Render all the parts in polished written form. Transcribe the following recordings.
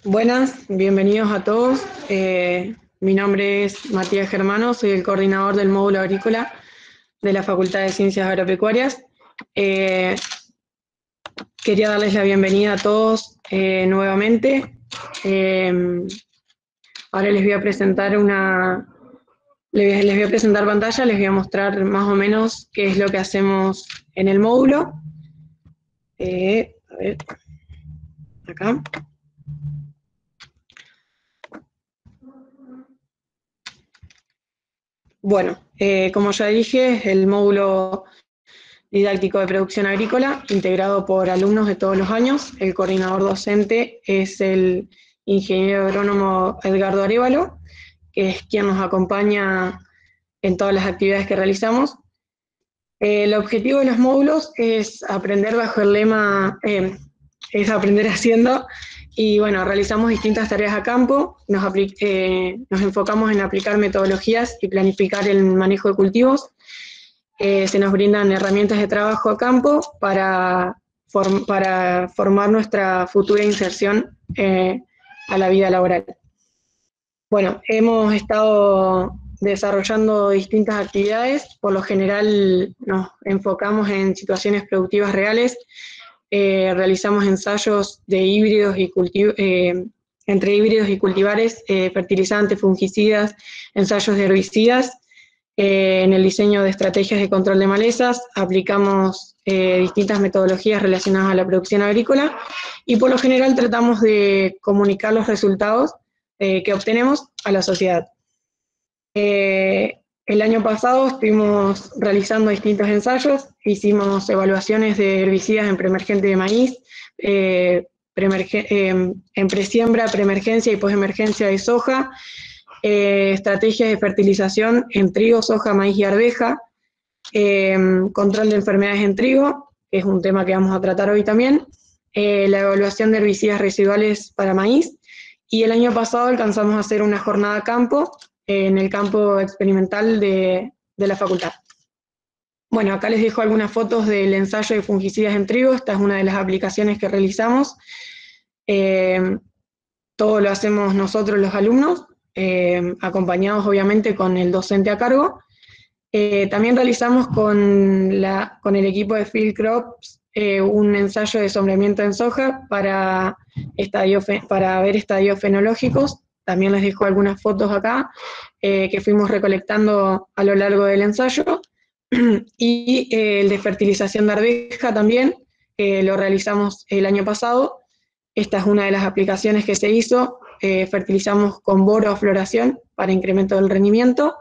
Buenas, bienvenidos a todos. Mi nombre es Matías Germano, soy el coordinador del módulo agrícola de la Facultad de Ciencias Agropecuarias. Eh, Quería darles la bienvenida a todos nuevamente. Eh, Ahora les voy a presentar les voy a presentar pantalla, les voy a mostrar más o menos qué es lo que hacemos en el módulo. A ver, acá. Bueno, como ya dije, el módulo didáctico de producción agrícola, integrado por alumnos de todos los años. El coordinador docente es el ingeniero agrónomo Edgardo Arévalo, que es quien nos acompaña en todas las actividades que realizamos. El objetivo de los módulos es aprender bajo el lema, es aprender haciendo, y bueno, realizamos distintas tareas a campo, nos enfocamos en aplicar metodologías y planificar el manejo de cultivos. Se nos brindan herramientas de trabajo a campo para formar nuestra futura inserción a la vida laboral. Bueno, hemos estado desarrollando distintas actividades, por lo general nos enfocamos en situaciones productivas reales, realizamos ensayos de híbridos y entre híbridos y cultivares, fertilizantes, fungicidas, ensayos de herbicidas. En el diseño de estrategias de control de malezas aplicamos distintas metodologías relacionadas a la producción agrícola y por lo general tratamos de comunicar los resultados que obtenemos a la sociedad. El año pasado estuvimos realizando distintos ensayos, hicimos evaluaciones de herbicidas en preemergente de maíz, en presiembra, preemergencia y posemergencia de soja, estrategias de fertilización en trigo, soja, maíz y arveja, control de enfermedades en trigo, que es un tema que vamos a tratar hoy también, la evaluación de herbicidas residuales para maíz, y el año pasado alcanzamos a hacer una jornada a campo, en el campo experimental de la facultad. Bueno, acá les dejo algunas fotos del ensayo de fungicidas en trigo, esta es una de las aplicaciones que realizamos, todo lo hacemos nosotros los alumnos, acompañados obviamente con el docente a cargo. También realizamos con el equipo de Field Crops un ensayo de sombreamiento en soja para ver estadios fenológicos. También les dejo algunas fotos acá que fuimos recolectando a lo largo del ensayo. Y el de fertilización de arveja también, lo realizamos el año pasado. Esta es una de las aplicaciones que se hizo. Fertilizamos con boro a floración para incremento del rendimiento.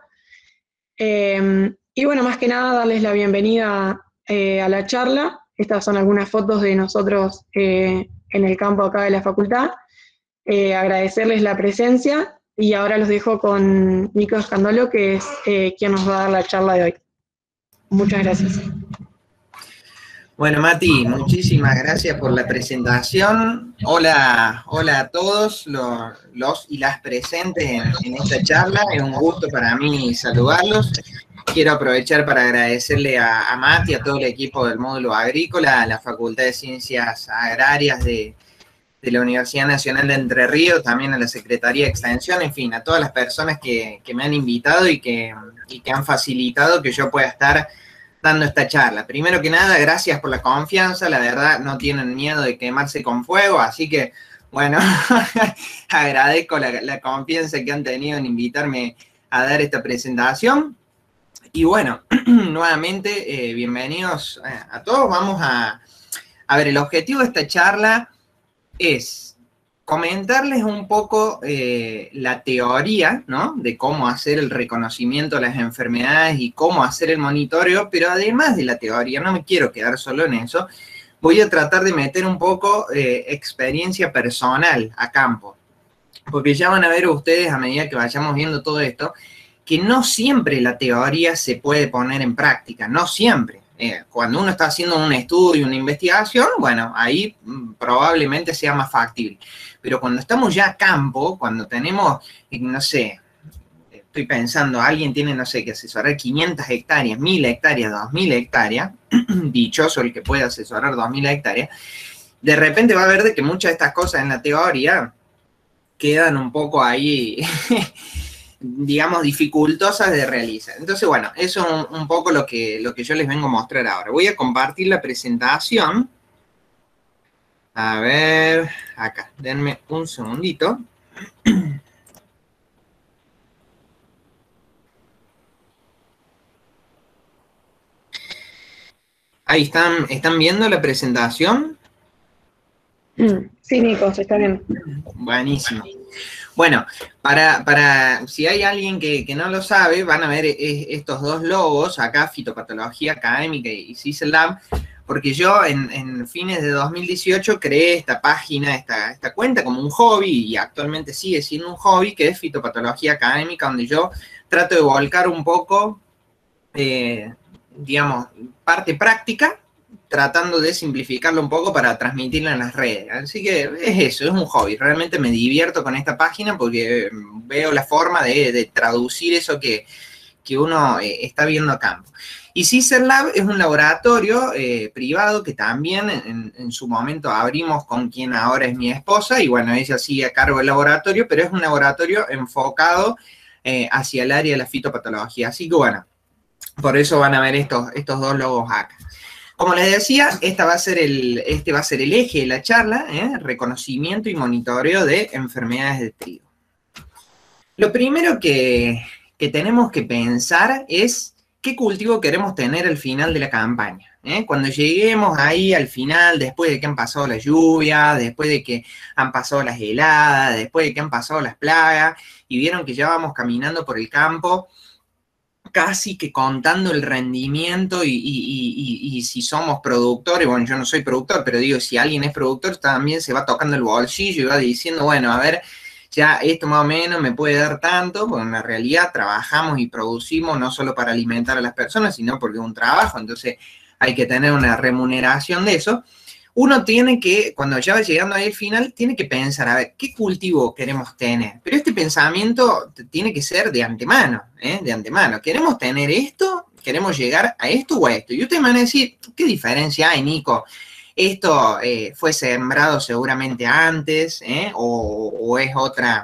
Y bueno, más que nada, darles la bienvenida a la charla. Estas son algunas fotos de nosotros en el campo acá de la facultad. Agradecerles la presencia y ahora los dejo con Nico Escandolo, que es quien nos va a dar la charla de hoy. Muchas gracias. Bueno, Mati, muchísimas gracias por la presentación. Hola a todos los y las presentes en esta charla. Es un gusto para mí saludarlos. Quiero aprovechar para agradecerle a Mati, a todo el equipo del módulo agrícola, a la Facultad de Ciencias Agrarias de la Universidad Nacional de Entre Ríos, también a la Secretaría de Extensión, en fin, a todas las personas que me han invitado y que han facilitado que yo pueda estar dando esta charla. Primero que nada, gracias por la confianza, la verdad no tienen miedo de quemarse con fuego, así que, bueno, agradezco la confianza que han tenido en invitarme a dar esta presentación. Y bueno, nuevamente, bienvenidos a todos. Vamos a ver, el objetivo de esta charla es comentarles un poco la teoría, ¿no?, de cómo hacer el reconocimiento de las enfermedades y cómo hacer el monitoreo, pero además de la teoría, no me quiero quedar solo en eso, voy a tratar de meter un poco experiencia personal a campo, porque ya van a ver ustedes a medida que vayamos viendo todo esto, que no siempre la teoría se puede poner en práctica, no siempre. Cuando uno está haciendo un estudio, una investigación, bueno, ahí probablemente sea más factible. Pero cuando estamos ya a campo, cuando tenemos, no sé, estoy pensando, alguien tiene, no sé, que asesorar 500 hectáreas, 1000 hectáreas, 2000 hectáreas, dichoso el que puede asesorar 2000 hectáreas, de repente va a ver de que muchas de estas cosas en la teoría quedan un poco ahí, digamos, dificultosas de realizar. Entonces, bueno, eso es un poco lo que yo les vengo a mostrar ahora. Voy a compartir la presentación. A ver, acá, denme un segundito. Ahí ¿están viendo la presentación? Sí, Nico, se está viendo. Buenísimo. Bueno, si hay alguien que no lo sabe, van a ver estos dos logos, acá Fitopatología Académica y CISELab, porque yo en fines de 2018 creé esta página, esta cuenta como un hobby, y actualmente sigue siendo un hobby, que es Fitopatología Académica, donde yo trato de volcar un poco, digamos, parte práctica, tratando de simplificarlo un poco para transmitirlo en las redes. Así que es eso, es un hobby. Realmente me divierto con esta página porque veo la forma de traducir eso que uno está viendo a campo. Y CISELab es un laboratorio privado que también en su momento abrimos con quien ahora es mi esposa, y bueno, ella sigue a cargo del laboratorio, pero es un laboratorio enfocado hacia el área de la fitopatología. Así que bueno, por eso van a ver estos dos logos acá. Como les decía, este va a ser el eje de la charla, reconocimiento y monitoreo de enfermedades de trigo. Lo primero que tenemos que pensar es qué cultivo queremos tener al final de la campaña. Cuando lleguemos ahí al final, después de que han pasado las lluvias, después de que han pasado las heladas, después de que han pasado las plagas, y vieron que ya vamos caminando por el campo, casi que contando el rendimiento y si somos productores, bueno, yo no soy productor, pero digo, si alguien es productor, también se va tocando el bolsillo y va diciendo, bueno, a ver, ya esto más o menos me puede dar tanto, porque en la realidad trabajamos y producimos no solo para alimentar a las personas, sino porque es un trabajo, entonces hay que tener una remuneración de eso. Uno tiene que, cuando ya va llegando ahí al final, tiene que pensar, a ver, ¿qué cultivo queremos tener? Pero este pensamiento tiene que ser de antemano, de antemano. ¿Queremos tener esto? ¿Queremos llegar a esto o a esto? Y ustedes me van a decir, ¿qué diferencia hay, Nico? ¿Esto fue sembrado seguramente antes, o es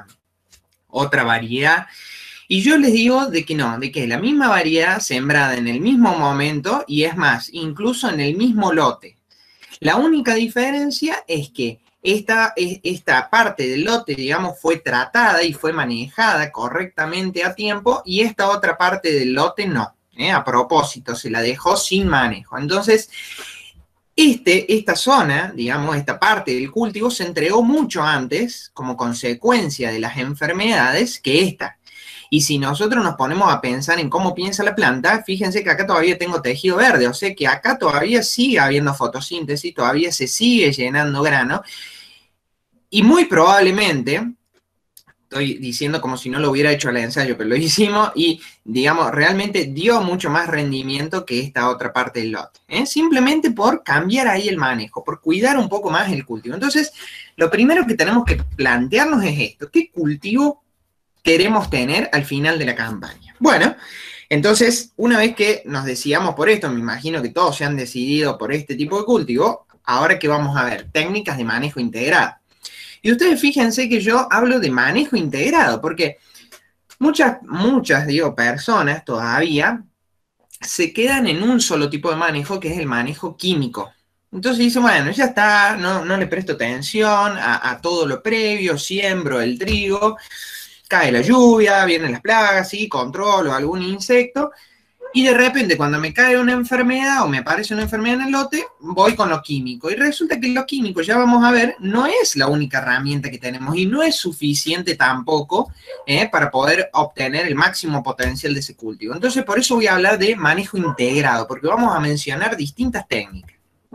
otra variedad? Y yo les digo de que no, de que es la misma variedad sembrada en el mismo momento, y es más, incluso en el mismo lote. La única diferencia es que esta parte del lote, digamos, fue tratada y fue manejada correctamente a tiempo, y esta otra parte del lote no. A propósito, se la dejó sin manejo. Entonces, esta zona, digamos, esta parte del cultivo se entregó mucho antes como consecuencia de las enfermedades que esta. Y si nosotros nos ponemos a pensar en cómo piensa la planta, fíjense que acá todavía tengo tejido verde, o sea que acá todavía sigue habiendo fotosíntesis, todavía se sigue llenando grano, y muy probablemente, estoy diciendo como si no lo hubiera hecho al ensayo, pero lo hicimos y, digamos, realmente dio mucho más rendimiento que esta otra parte del lote, simplemente por cambiar ahí el manejo, por cuidar un poco más el cultivo. Entonces, lo primero que tenemos que plantearnos es esto: ¿qué cultivo queremos tener al final de la campaña? Bueno, entonces, una vez que nos decidamos por esto, me imagino que todos se han decidido por este tipo de cultivo, ahora que vamos a ver técnicas de manejo integrado. Y ustedes fíjense que yo hablo de manejo integrado, porque muchas, digo, personas todavía se quedan en un solo tipo de manejo, que es el manejo químico. Entonces dicen, bueno, ya está, no le presto atención a todo lo previo, siembro el trigo, cae la lluvia, vienen las plagas, sí, controlo algún insecto, y de repente cuando me cae una enfermedad o me aparece una enfermedad en el lote, voy con lo químico. Y resulta que lo químico, ya vamos a ver, no es la única herramienta que tenemos y no es suficiente tampoco para poder obtener el máximo potencial de ese cultivo. Entonces, por eso voy a hablar de manejo integrado, porque vamos a mencionar distintas técnicas.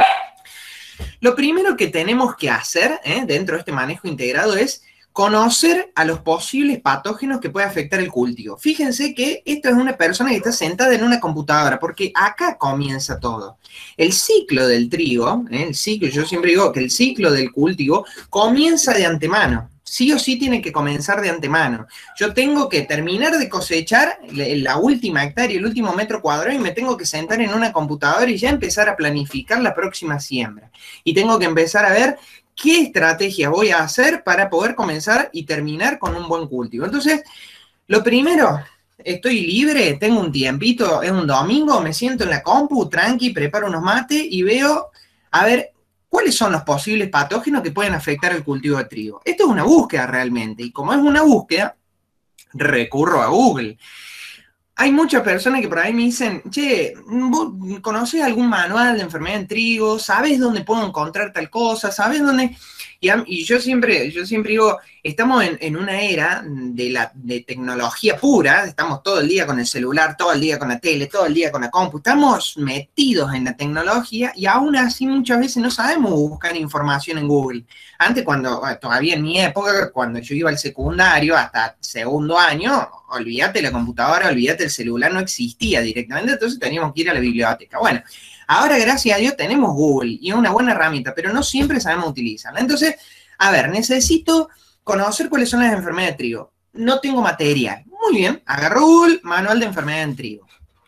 Lo primero que tenemos que hacer dentro de este manejo integrado es conocer a los posibles patógenos que puede afectar el cultivo. Fíjense que esta es una persona que está sentada en una computadora, porque acá comienza todo. El ciclo del trigo, yo siempre digo que el ciclo del cultivo comienza de antemano. Sí o sí tiene que comenzar de antemano. Yo tengo que terminar de cosechar la última hectárea, el último metro cuadrado, y me tengo que sentar en una computadora y ya empezar a planificar la próxima siembra. Y tengo que empezar a ver qué estrategia voy a hacer para poder comenzar y terminar con un buen cultivo. Entonces, lo primero, estoy libre, tengo un tiempito, es un domingo, me siento en la compu, tranqui, preparo unos mates y veo, a ver, cuáles son los posibles patógenos que pueden afectar el cultivo de trigo. Esto es una búsqueda realmente, y como es una búsqueda, recurro a Google. Hay muchas personas que por ahí me dicen, che, ¿vos conocés algún manual de enfermedad en trigo? ¿Sabés dónde puedo encontrar tal cosa? ¿Sabés dónde? Y yo siempre digo, estamos en una era de tecnología pura, estamos todo el día con el celular, todo el día con la tele, todo el día con la compu, estamos metidos en la tecnología y aún así muchas veces no sabemos buscar información en Google. Antes, todavía en mi época, cuando yo iba al secundario, hasta segundo año, olvídate la computadora, olvídate el celular, no existía directamente, entonces teníamos que ir a la biblioteca. Bueno, ahora, gracias a Dios, tenemos Google y es una buena herramienta, pero no siempre sabemos utilizarla. Entonces, a ver, necesito conocer cuáles son las enfermedades de trigo. No tengo material. Muy bien, agarro Google, manual de enfermedad en trigo.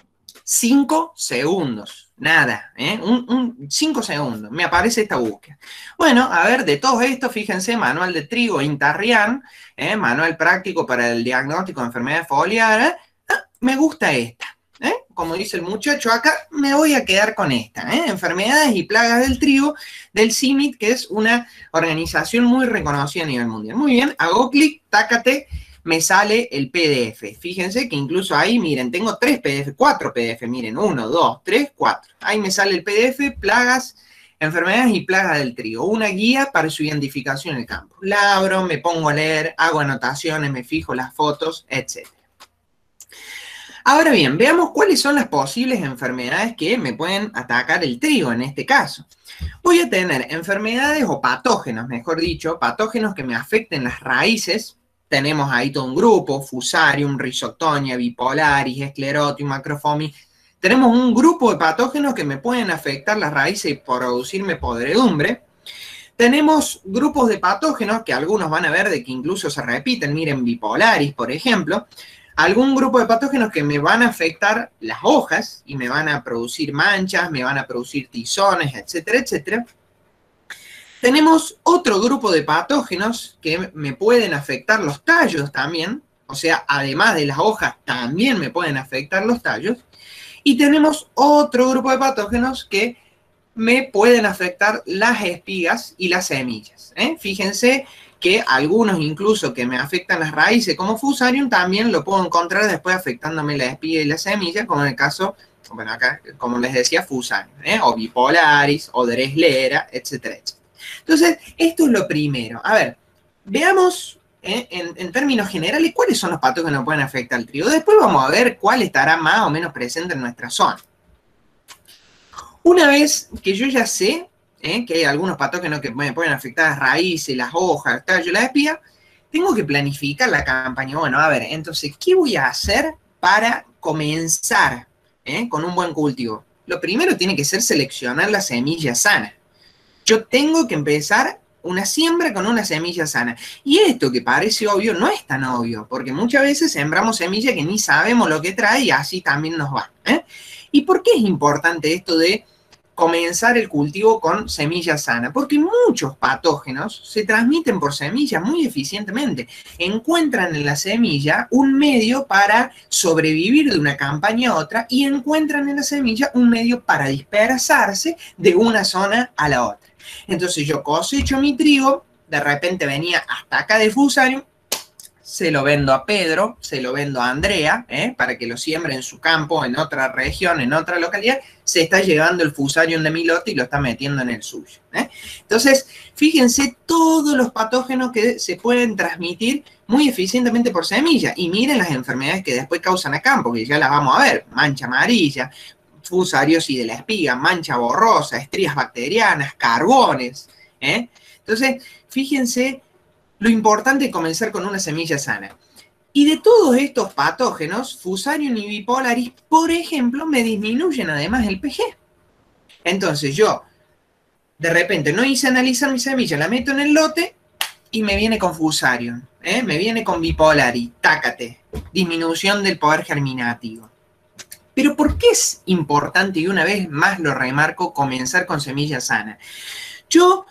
5 segundos, nada, 5 segundos, me aparece esta búsqueda. Bueno, a ver, de todos estos, fíjense, manual de trigo Intarrian, manual práctico para el diagnóstico de enfermedades foliares, me gusta esta. Como dice el muchacho acá, me voy a quedar con esta. Enfermedades y plagas del trigo del CIMIT, que es una organización muy reconocida a nivel mundial. Muy bien, hago clic, tácate, me sale el PDF. Fíjense que incluso ahí, miren, tengo 3 PDF, 4 PDF, miren, 1, 2, 3, 4. Ahí me sale el PDF, plagas, enfermedades y plagas del trigo. Una guía para su identificación en el campo. La abro, me pongo a leer, hago anotaciones, me fijo las fotos, etc. Ahora bien, veamos cuáles son las posibles enfermedades que me pueden atacar el trigo en este caso. Voy a tener enfermedades o patógenos, mejor dicho, patógenos que me afecten las raíces. Tenemos ahí todo un grupo, Fusarium, Rhizoctonia, Bipolaris, Sclerotium, Macrophomys. Tenemos un grupo de patógenos que me pueden afectar las raíces y producirme podredumbre. Tenemos grupos de patógenos que algunos van a ver de que incluso se repiten. Miren, Bipolaris, por ejemplo. Algún grupo de patógenos que me van a afectar las hojas y me van a producir manchas, me van a producir tizones, etcétera, etcétera. Tenemos otro grupo de patógenos que me pueden afectar los tallos también, o sea, además de las hojas, también me pueden afectar los tallos. Y tenemos otro grupo de patógenos que me pueden afectar las espigas y las semillas. Fíjense que algunos incluso que me afectan las raíces como Fusarium también lo puedo encontrar después afectándome la espiga y la semilla, como en el caso, bueno, acá, como les decía, Fusarium, o Bipolaris, o Dreslera, etcétera, etcétera. Entonces, esto es lo primero. A ver, veamos en términos generales cuáles son los patógenos que pueden afectar al trigo. Después vamos a ver cuál estará más o menos presente en nuestra zona. Una vez que yo ya sé que hay algunos patógenos que me pueden afectar las raíces, las hojas, el tallo, la espiga, tengo que planificar la campaña. Bueno, a ver, entonces, ¿qué voy a hacer para comenzar con un buen cultivo? Lo primero tiene que ser seleccionar la semilla sana. Yo tengo que empezar una siembra con una semilla sana. Y esto que parece obvio no es tan obvio, porque muchas veces sembramos semillas que ni sabemos lo que trae y así también nos va. ¿Y por qué es importante esto de comenzar el cultivo con semilla sana? Porque muchos patógenos se transmiten por semillas muy eficientemente. Encuentran en la semilla un medio para sobrevivir de una campaña a otra y encuentran en la semilla un medio para dispersarse de una zona a la otra. Entonces yo cosecho mi trigo, de repente venía hasta acá de Fusarium, se lo vendo a Pedro, se lo vendo a Andrea, para que lo siembre en su campo, en otra región, en otra localidad, se está llevando el Fusarium de mi lote y lo está metiendo en el suyo. Entonces, fíjense todos los patógenos que se pueden transmitir muy eficientemente por semilla. Y miren las enfermedades que después causan a campo, que ya las vamos a ver. Mancha amarilla, fusariosis de la espiga, mancha borrosa, estrías bacterianas, carbones. Entonces, fíjense lo importante es comenzar con una semilla sana. Y de todos estos patógenos, Fusarium y Bipolaris, por ejemplo, me disminuyen además el pH. Entonces yo, de repente, no hice analizar mi semilla, la meto en el lote y me viene con Fusarium, me viene con Bipolaris, tácate, disminución del poder germinativo. Pero ¿por qué es importante, y una vez más lo remarco, comenzar con semilla sana? Yo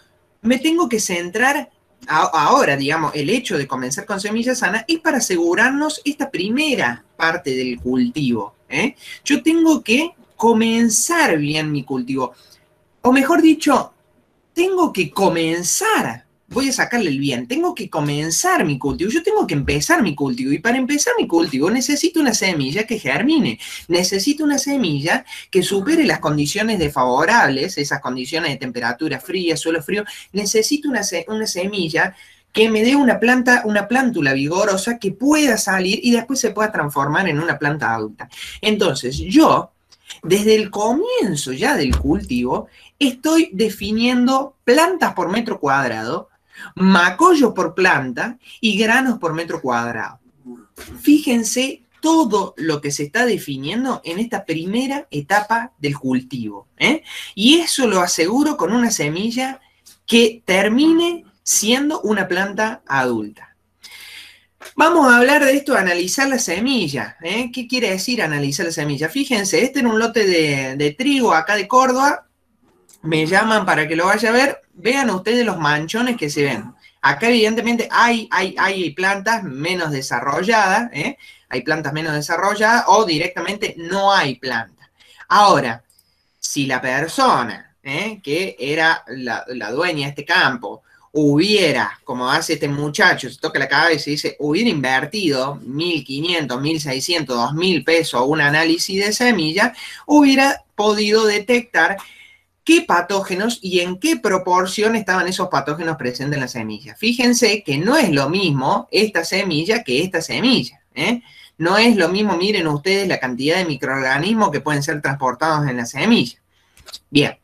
me tengo que centrar ahora, digamos, el hecho de comenzar con semilla sana es para asegurarnos esta primera parte del cultivo. Yo tengo que comenzar bien mi cultivo. O mejor dicho, tengo que comenzar, voy a sacarle el bien, tengo que comenzar mi cultivo, yo tengo que empezar mi cultivo, y para empezar mi cultivo necesito una semilla que germine, necesito una semilla que supere las condiciones desfavorables, esas condiciones de temperatura fría, suelo frío, necesito una semilla que me dé una plántula vigorosa que pueda salir y después se pueda transformar en una planta adulta. Entonces, yo, desde el comienzo ya del cultivo, estoy definiendo plantas por metro cuadrado, macollos por planta y granos por metro cuadrado. Fíjense todo lo que se está definiendo en esta primera etapa del cultivo. Y eso lo aseguro con una semilla que termine siendo una planta adulta. Vamos a hablar de esto, analizar la semilla. ¿Qué quiere decir analizar la semilla? Fíjense, este era un lote de trigo acá de Córdoba. Me llaman para que lo vaya a ver. Vean ustedes los manchones que se ven. Acá evidentemente hay plantas menos desarrolladas, hay plantas menos desarrolladas o directamente no hay planta. Ahora, si la persona que era la dueña de este campo hubiera, como hace este muchacho, se toca la cabeza y dice, hubiera invertido 1.500, 1.600, 2.000 pesos a un análisis de semilla, hubiera podido detectar qué patógenos y en qué proporción estaban esos patógenos presentes en la semilla. Fíjense que no es lo mismo esta semilla que esta semilla. No es lo mismo, miren ustedes la cantidad de microorganismos que pueden ser transportados en la semilla. Bien.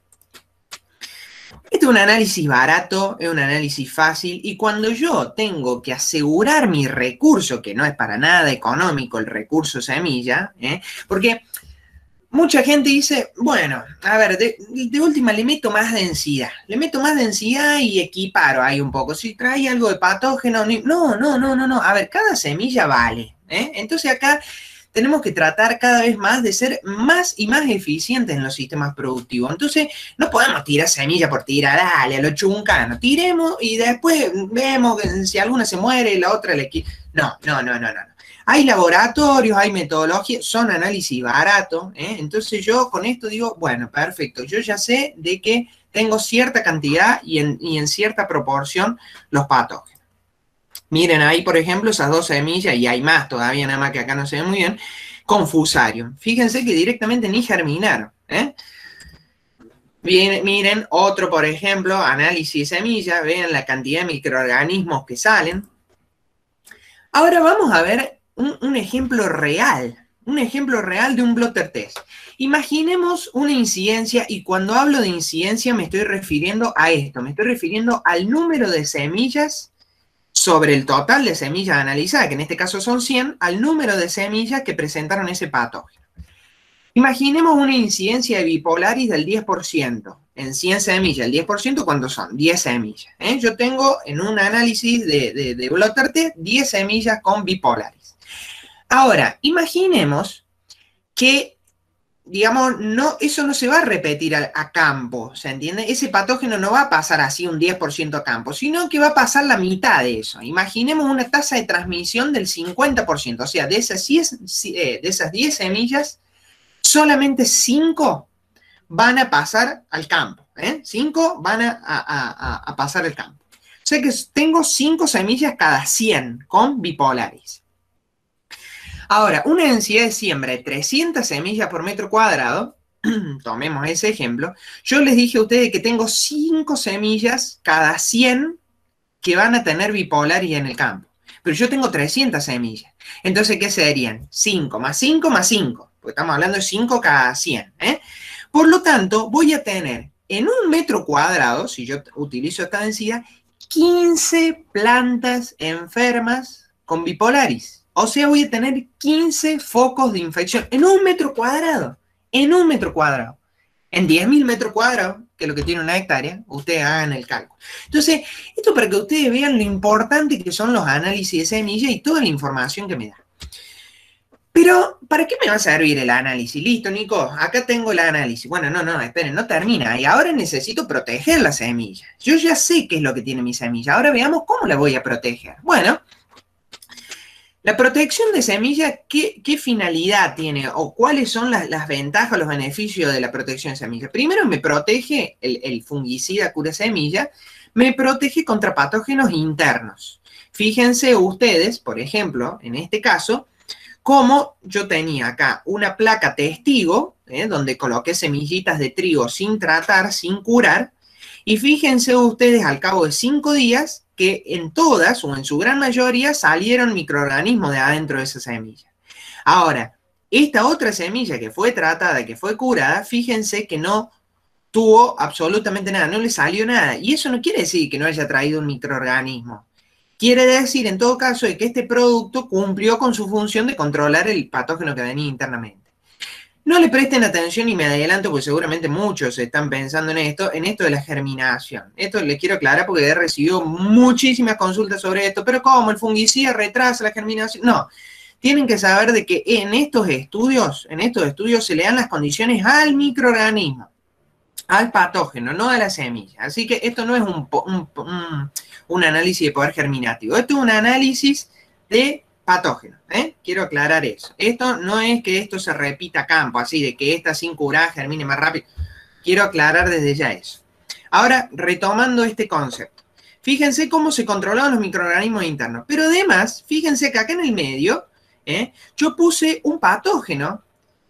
Este es un análisis barato, es un análisis fácil, y cuando yo tengo que asegurar mi recurso, que no es para nada económico el recurso semilla, porque mucha gente dice, bueno, a ver, de última le meto más densidad y equiparo ahí un poco. Si trae algo de patógeno, no, a ver, cada semilla vale, Entonces acá tenemos que tratar cada vez más de ser más y más eficientes en los sistemas productivos. Entonces, no podemos tirar semilla por tirar, dale, a lo chuncano. Tiremos y después vemos que si alguna se muere, la otra le quita. No. Hay laboratorios, hay metodologías, son análisis baratos, Entonces yo con esto digo, bueno, perfecto, yo ya sé de que tengo cierta cantidad y en cierta proporción los patógenos. Miren ahí, por ejemplo, esas dos semillas, y hay más todavía, nada más que acá no se ve muy bien, con Fusarium. Fíjense que directamente ni germinaron, Bien, miren, otro, por ejemplo, análisis de semilla, vean la cantidad de microorganismos que salen. Ahora vamos a ver un ejemplo real de un blotter test. Imaginemos una incidencia, y cuando hablo de incidencia me estoy refiriendo a esto, me estoy refiriendo al número de semillas sobre el total de semillas analizadas, que en este caso son 100, al número de semillas que presentaron ese patógeno. Imaginemos una incidencia de bipolaris del 10%. En 100 semillas, el 10%, ¿cuántos son? 10 semillas. Yo tengo en un análisis de blotter test 10 semillas con bipolaris. Ahora, imaginemos que, digamos, eso no se va a repetir a campo, ¿se entiende? Ese patógeno no va a pasar así un 10% a campo, sino que va a pasar la mitad de eso. Imaginemos una tasa de transmisión del 50%, o sea, de esas 10 semillas, solamente 5 van a pasar al campo, 5 van a pasar al campo. O sea que tengo 5 semillas cada 100 con bipolaris. Ahora, una densidad de siembra de 300 semillas por metro cuadrado, tomemos ese ejemplo, yo les dije a ustedes que tengo 5 semillas cada 100 que van a tener bipolaris en el campo. Pero yo tengo 300 semillas. Entonces, ¿qué serían? 5 más 5 más 5. Porque estamos hablando de 5 cada 100. Por lo tanto, voy a tener en un metro cuadrado, si yo utilizo esta densidad, 15 plantas enfermas con bipolaris. O sea, voy a tener 15 focos de infección en un metro cuadrado. En un metro cuadrado. En 10.000 metros cuadrados, que es lo que tiene una hectárea, ustedes hagan el cálculo. Entonces, esto para que ustedes vean lo importante que son los análisis de semilla y toda la información que me da. Pero, ¿para qué me va a servir el análisis? Listo, Nico, acá tengo el análisis. Bueno, no, esperen, no termina. Y ahora necesito proteger la semilla. Yo ya sé qué es lo que tiene mi semilla. Ahora veamos cómo la voy a proteger. Bueno, la protección de semilla, ¿qué finalidad tiene? ¿O cuáles son las ventajas, los beneficios de la protección de semilla? Primero, me protege el fungicida cura semilla, me protege contra patógenos internos. Fíjense ustedes, por ejemplo, en este caso, como yo tenía acá una placa testigo, donde coloqué semillitas de trigo sin tratar, sin curar, y fíjense ustedes al cabo de 5 días que en todas o en su gran mayoría salieron microorganismos de adentro de esa semilla. Ahora, esta otra semilla que fue tratada, que fue curada, fíjense que no tuvo absolutamente nada, no le salió nada. Y eso no quiere decir que no haya traído un microorganismo. Quiere decir, en todo caso, de que este producto cumplió con su función de controlar el patógeno que venía internamente. No le presten atención y me adelanto, porque seguramente muchos están pensando en esto de la germinación. Esto les quiero aclarar porque he recibido muchísimas consultas sobre esto. Pero ¿cómo? ¿El fungicida retrasa la germinación? No. Tienen que saber de que en estos estudios se le dan las condiciones al microorganismo, al patógeno, no a la semilla. Así que esto no es un análisis de poder germinativo. Esto es un análisis de patógeno, Quiero aclarar eso. Esto no es que esto se repita a campo, así de que esta sin curar germine más rápido. Quiero aclarar desde ya eso. Ahora, retomando este concepto. Fíjense cómo se controlaban los microorganismos internos. Pero además, fíjense que acá en el medio, yo puse un patógeno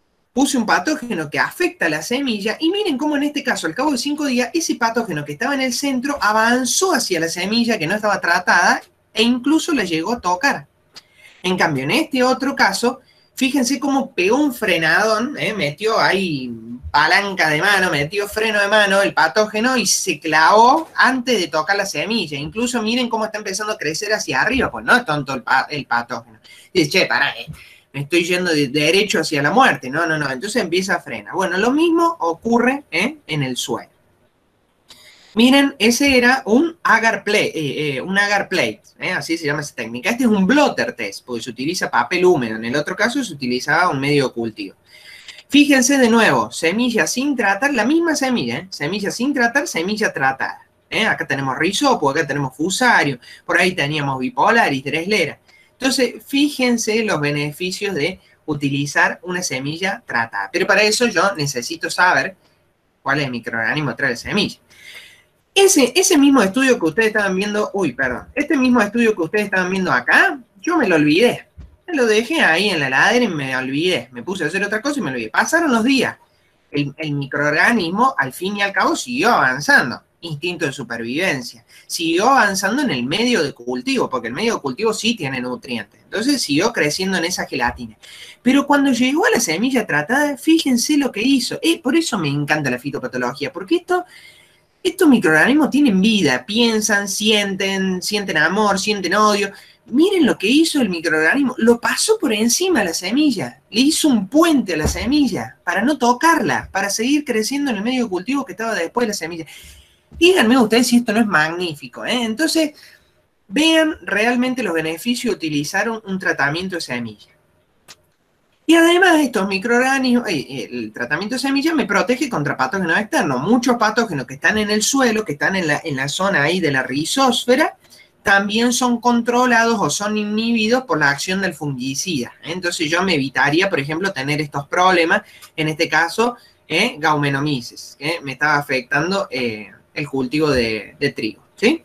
que afecta a la semilla y miren cómo en este caso, al cabo de 5 días, ese patógeno que estaba en el centro avanzó hacia la semilla que no estaba tratada e incluso la llegó a tocar. En cambio, en este otro caso, fíjense cómo pegó un frenadón, metió ahí palanca de mano, metió freno de mano el patógeno y se clavó antes de tocar la semilla. Incluso miren cómo está empezando a crecer hacia arriba, pues no es tonto el patógeno. Dice, che, pará, me estoy yendo derecho hacia la muerte. No, entonces empieza a frenar. Bueno, lo mismo ocurre en el suelo. Miren, ese era un agar plate, así se llama esa técnica. Este es un blotter test, porque se utiliza papel húmedo. En el otro caso se utilizaba un medio de cultivo. Fíjense de nuevo, semilla sin tratar, la misma semilla, semilla sin tratar, semilla tratada. Acá tenemos rizopo, acá tenemos fusario, por ahí teníamos bipolaris, dreslera. Entonces, fíjense los beneficios de utilizar una semilla tratada. Pero para eso yo necesito saber cuál es el microorganismo que trae la semilla. Ese mismo estudio que ustedes estaban viendo, este mismo estudio que ustedes estaban viendo acá, yo me lo olvidé. Me lo dejé ahí en la heladera y me olvidé. Me puse a hacer otra cosa y me olvidé. Pasaron los días. El microorganismo, al fin y al cabo, siguió avanzando. Instinto de supervivencia. Siguió avanzando en el medio de cultivo, porque el medio de cultivo sí tiene nutrientes. Entonces siguió creciendo en esa gelatina. Pero cuando llegó a la semilla tratada, fíjense lo que hizo. Por eso me encanta la fitopatología, porque estos microorganismos tienen vida, piensan, sienten amor, sienten odio. Miren lo que hizo el microorganismo, lo pasó por encima de la semilla, le hizo un puente a la semilla para no tocarla, para seguir creciendo en el medio de cultivo que estaba después de la semilla. Díganme ustedes si esto no es magnífico, Entonces, vean realmente los beneficios de utilizar un tratamiento de semilla. Y además estos microorganismos, el tratamiento de semilla me protege contra patógenos externos. Muchos patógenos que están en el suelo, que están en la zona ahí de la rizósfera, también son controlados o son inhibidos por la acción del fungicida. Entonces yo me evitaría, por ejemplo, tener estos problemas, en este caso, Gaumenomyces, que me estaba afectando el cultivo de trigo, ¿sí?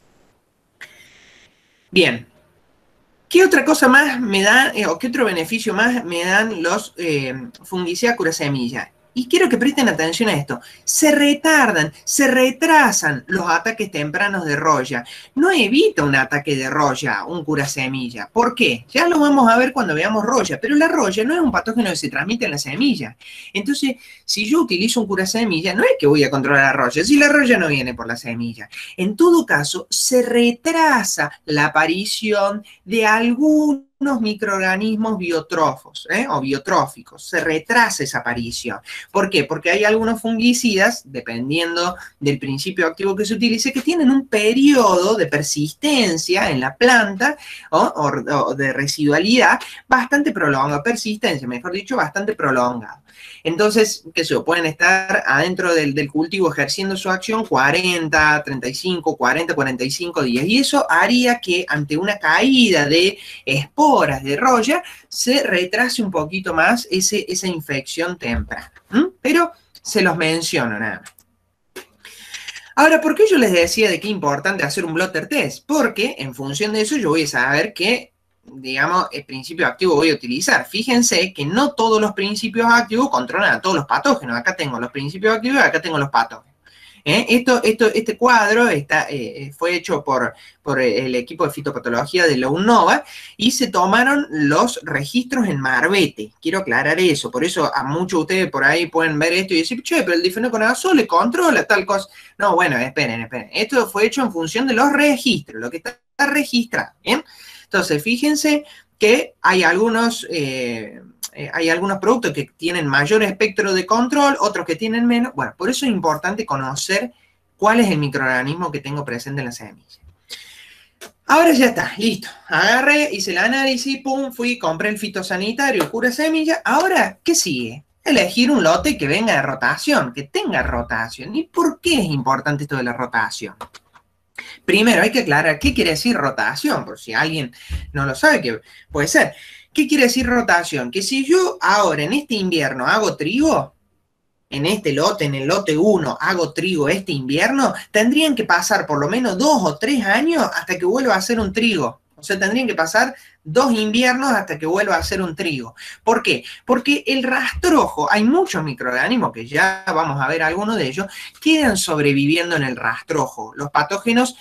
Bien. ¿Qué otra cosa más me dan, o qué otro beneficio más me dan los fungicidas curasemilla? Y quiero que presten atención a esto. Se retrasan los ataques tempranos de roya. No evita un ataque de roya, un curasemilla. ¿Por qué? Ya lo vamos a ver cuando veamos roya, pero la roya no es un patógeno que se transmite en la semilla. Entonces, si yo utilizo un curasemilla, no es que voy a controlar la roya, si la roya no viene por la semilla. En todo caso, se retrasa la aparición de algún microorganismos biotrófos o biotróficos, se retrasa esa aparición. ¿Por qué? Porque hay algunos fungicidas, dependiendo del principio activo que se utilice, que tienen un periodo de persistencia en la planta o de residualidad bastante prolongado, persistencia, mejor dicho, bastante prolongado. Entonces, qué sé yo, pueden estar adentro del cultivo ejerciendo su acción 40, 35, 40, 45 días. Y eso haría que ante una caída de esporas de roya se retrase un poquito más esa infección temprana. Pero se los menciono nada más. Ahora, ¿por qué yo les decía de qué es importante hacer un blotter test? Porque en función de eso yo voy a saber qué, digamos, el principio activo voy a utilizar. Fíjense que no todos los principios activos controlan a todos los patógenos. Acá tengo los principios activos y acá tengo los patógenos. Este cuadro fue hecho por el equipo de fitopatología de la UNOVA y se tomaron los registros en Marbete. Quiero aclarar eso, por eso a muchos de ustedes por ahí pueden ver esto y decir, che, pero el difenoconazol le controla tal cosa. No, bueno, esperen. Esto fue hecho en función de los registros, lo que está registrado, ¿bien? Entonces, fíjense que hay algunos productos que tienen mayor espectro de control, otros que tienen menos. Bueno, por eso es importante conocer cuál es el microorganismo que tengo presente en la semilla. Ahora ya está, listo. Agarré, hice el análisis, pum, fui, compré el fitosanitario, cura semilla. Ahora, ¿qué sigue? Elegir un lote que venga de rotación, que tenga rotación. ¿Y por qué es importante esto de la rotación? Primero, hay que aclarar qué quiere decir rotación, por si alguien no lo sabe, que puede ser. ¿Qué quiere decir rotación? Que si yo ahora en este invierno hago trigo, en este lote, en el lote 1, hago trigo este invierno, tendrían que pasar por lo menos 2 o 3 años hasta que vuelva a hacer un trigo. O sea, tendrían que pasar 2 inviernos hasta que vuelva a hacer un trigo. ¿Por qué? Porque el rastrojo, hay muchos microorganismos, que ya vamos a ver algunos de ellos, quedan sobreviviendo en el rastrojo. Los patógenos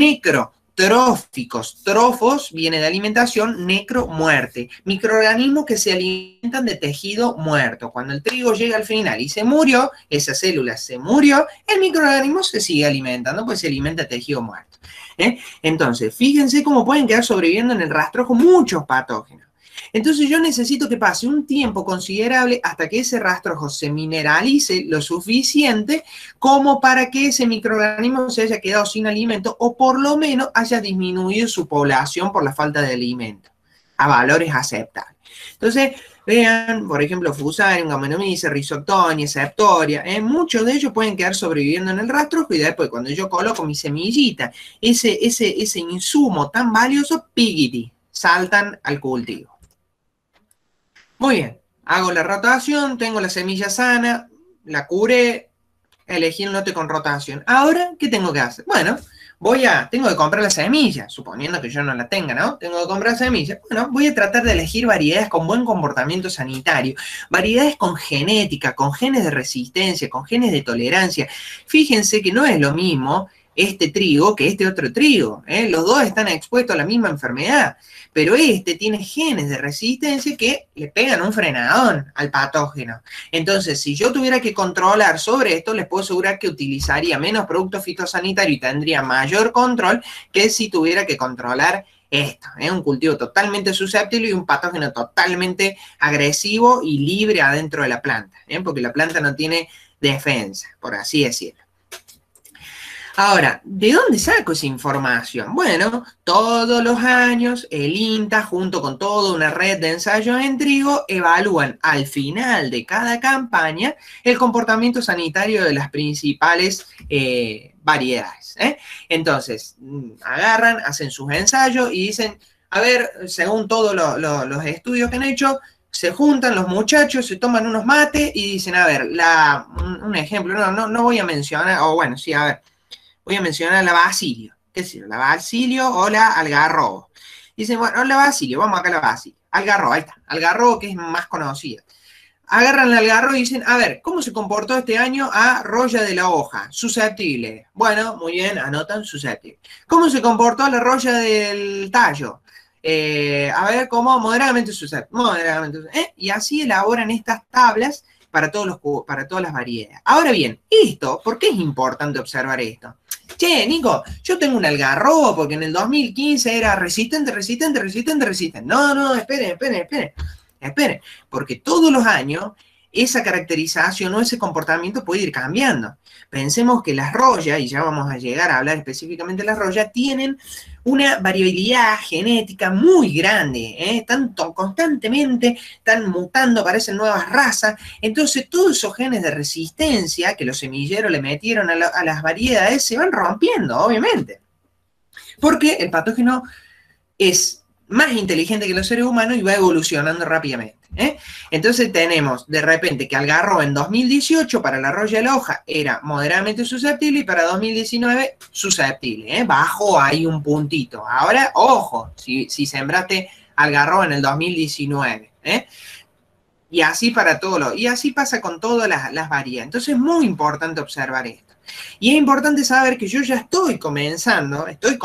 necrotróficos. Trofos viene de alimentación, necro, muerte. Microorganismos que se alimentan de tejido muerto. Cuando el trigo llega al final y se murió, esa célula se murió, el microorganismo se sigue alimentando, pues se alimenta de tejido muerto. Entonces, fíjense cómo pueden quedar sobreviviendo en el rastrojo muchos patógenos. Entonces yo necesito que pase un tiempo considerable hasta que ese rastrojo se mineralice lo suficiente como para que ese microorganismo se haya quedado sin alimento o por lo menos haya disminuido su población por la falta de alimento a valores aceptables. Entonces, vean, por ejemplo, Fusarium, Gamenomyces, Rhizoctonia, Septoria, muchos de ellos pueden quedar sobreviviendo en el rastrojo y después cuando yo coloco mi semillita, ese insumo tan valioso, piguiti, saltan al cultivo. Muy bien, hago la rotación, tengo la semilla sana, la curé, elegí un lote con rotación. Ahora, ¿qué tengo que hacer? Bueno, tengo que comprar la semilla, suponiendo que yo no la tenga, ¿no? Tengo que comprar semilla. Bueno, voy a tratar de elegir variedades con buen comportamiento sanitario, variedades con genética, con genes de resistencia, con genes de tolerancia. Fíjense que no es lo mismo este trigo que este otro trigo, Los dos están expuestos a la misma enfermedad, pero este tiene genes de resistencia que le pegan un frenadón al patógeno. Entonces, si yo tuviera que controlar sobre esto, les puedo asegurar que utilizaría menos productos fitosanitarios y tendría mayor control que si tuviera que controlar esto, un cultivo totalmente susceptible y un patógeno totalmente agresivo y libre adentro de la planta, porque la planta no tiene defensa, por así decirlo. Ahora, ¿de dónde saco esa información? Bueno, todos los años el INTA, junto con toda una red de ensayos en trigo, evalúan al final de cada campaña el comportamiento sanitario de las principales variedades. Entonces, agarran, hacen sus ensayos y dicen, a ver, según todos los estudios que han hecho, se juntan los muchachos, se toman unos mates y dicen, a ver, un ejemplo, no voy a mencionar, o bueno, sí, a ver, voy a mencionar la basilio. ¿Qué es eso? La basilio o la algarrobo. Dicen, bueno, la basilio, vamos acá a la basilio. Algarrobo, ahí está. Algarrobo, que es más conocida. Agarran la algarrobo y dicen, a ver, ¿cómo se comportó este año a roya de la hoja? Susceptible. Bueno, muy bien, anotan susceptible. ¿Cómo se comportó la roya del tallo? A ver, ¿cómo? Moderadamente susceptible. Moderadamente susceptible. Y así elaboran estas tablas para todas las variedades. Ahora bien, ¿por qué es importante observar esto? Che, Nico, yo tengo un algarrobo porque en el 2015 era resistente. No, esperen, porque todos los años esa caracterización o ese comportamiento puede ir cambiando. Pensemos que las rollas, y ya vamos a llegar a hablar específicamente de las rollas, tienen una variabilidad genética muy grande, están constantemente, están mutando, aparecen nuevas razas. Entonces todos esos genes de resistencia que los semilleros le metieron a las variedades se van rompiendo, obviamente. Porque el patógeno es más inteligente que los seres humanos y va evolucionando rápidamente. Entonces tenemos de repente que algarrobo en 2018 para la roya de la hoja era moderadamente susceptible y para 2019 susceptible. Bajo ahí un puntito. Ahora, ojo, si sembraste algarrobo en el 2019. Y así para y así pasa con todas las variedades. Entonces es muy importante observar esto. Y es importante saber que yo ya estoy comenzando,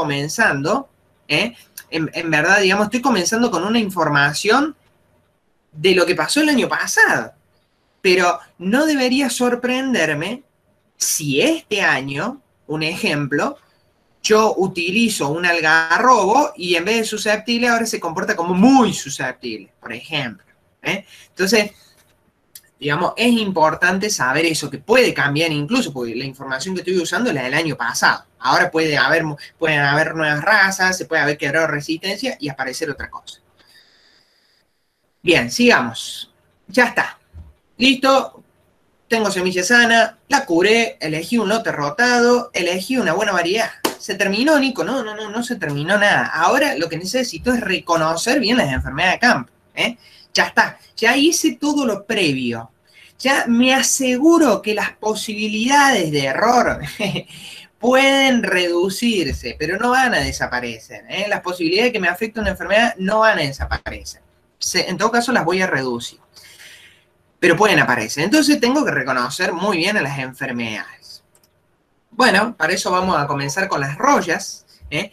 en verdad, digamos, estoy comenzando con una información de lo que pasó el año pasado. Pero no debería sorprenderme si este año, un ejemplo, yo utilizo un algarrobo y en vez de susceptible ahora se comporta como muy susceptible, por ejemplo. Entonces, digamos, es importante saber eso, que puede cambiar incluso, porque la información que estoy usando es la del año pasado. Ahora pueden haber nuevas razas, se puede haber quebrado resistencia y aparecer otra cosa. Bien, sigamos. Ya está. Listo. Tengo semilla sana, la curé, elegí un lote rotado, elegí una buena variedad. ¿Se terminó, Nico? No se terminó nada. Ahora lo que necesito es reconocer bien las enfermedades de campo. Ya está. Ya hice todo lo previo. Ya me aseguro que las posibilidades de error pueden reducirse, pero no van a desaparecer. Las posibilidades de que me afecte una enfermedad no van a desaparecer. En todo caso, las voy a reducir. Pero pueden aparecer. Entonces tengo que reconocer muy bien a las enfermedades. Bueno, para eso vamos a comenzar con las rollas.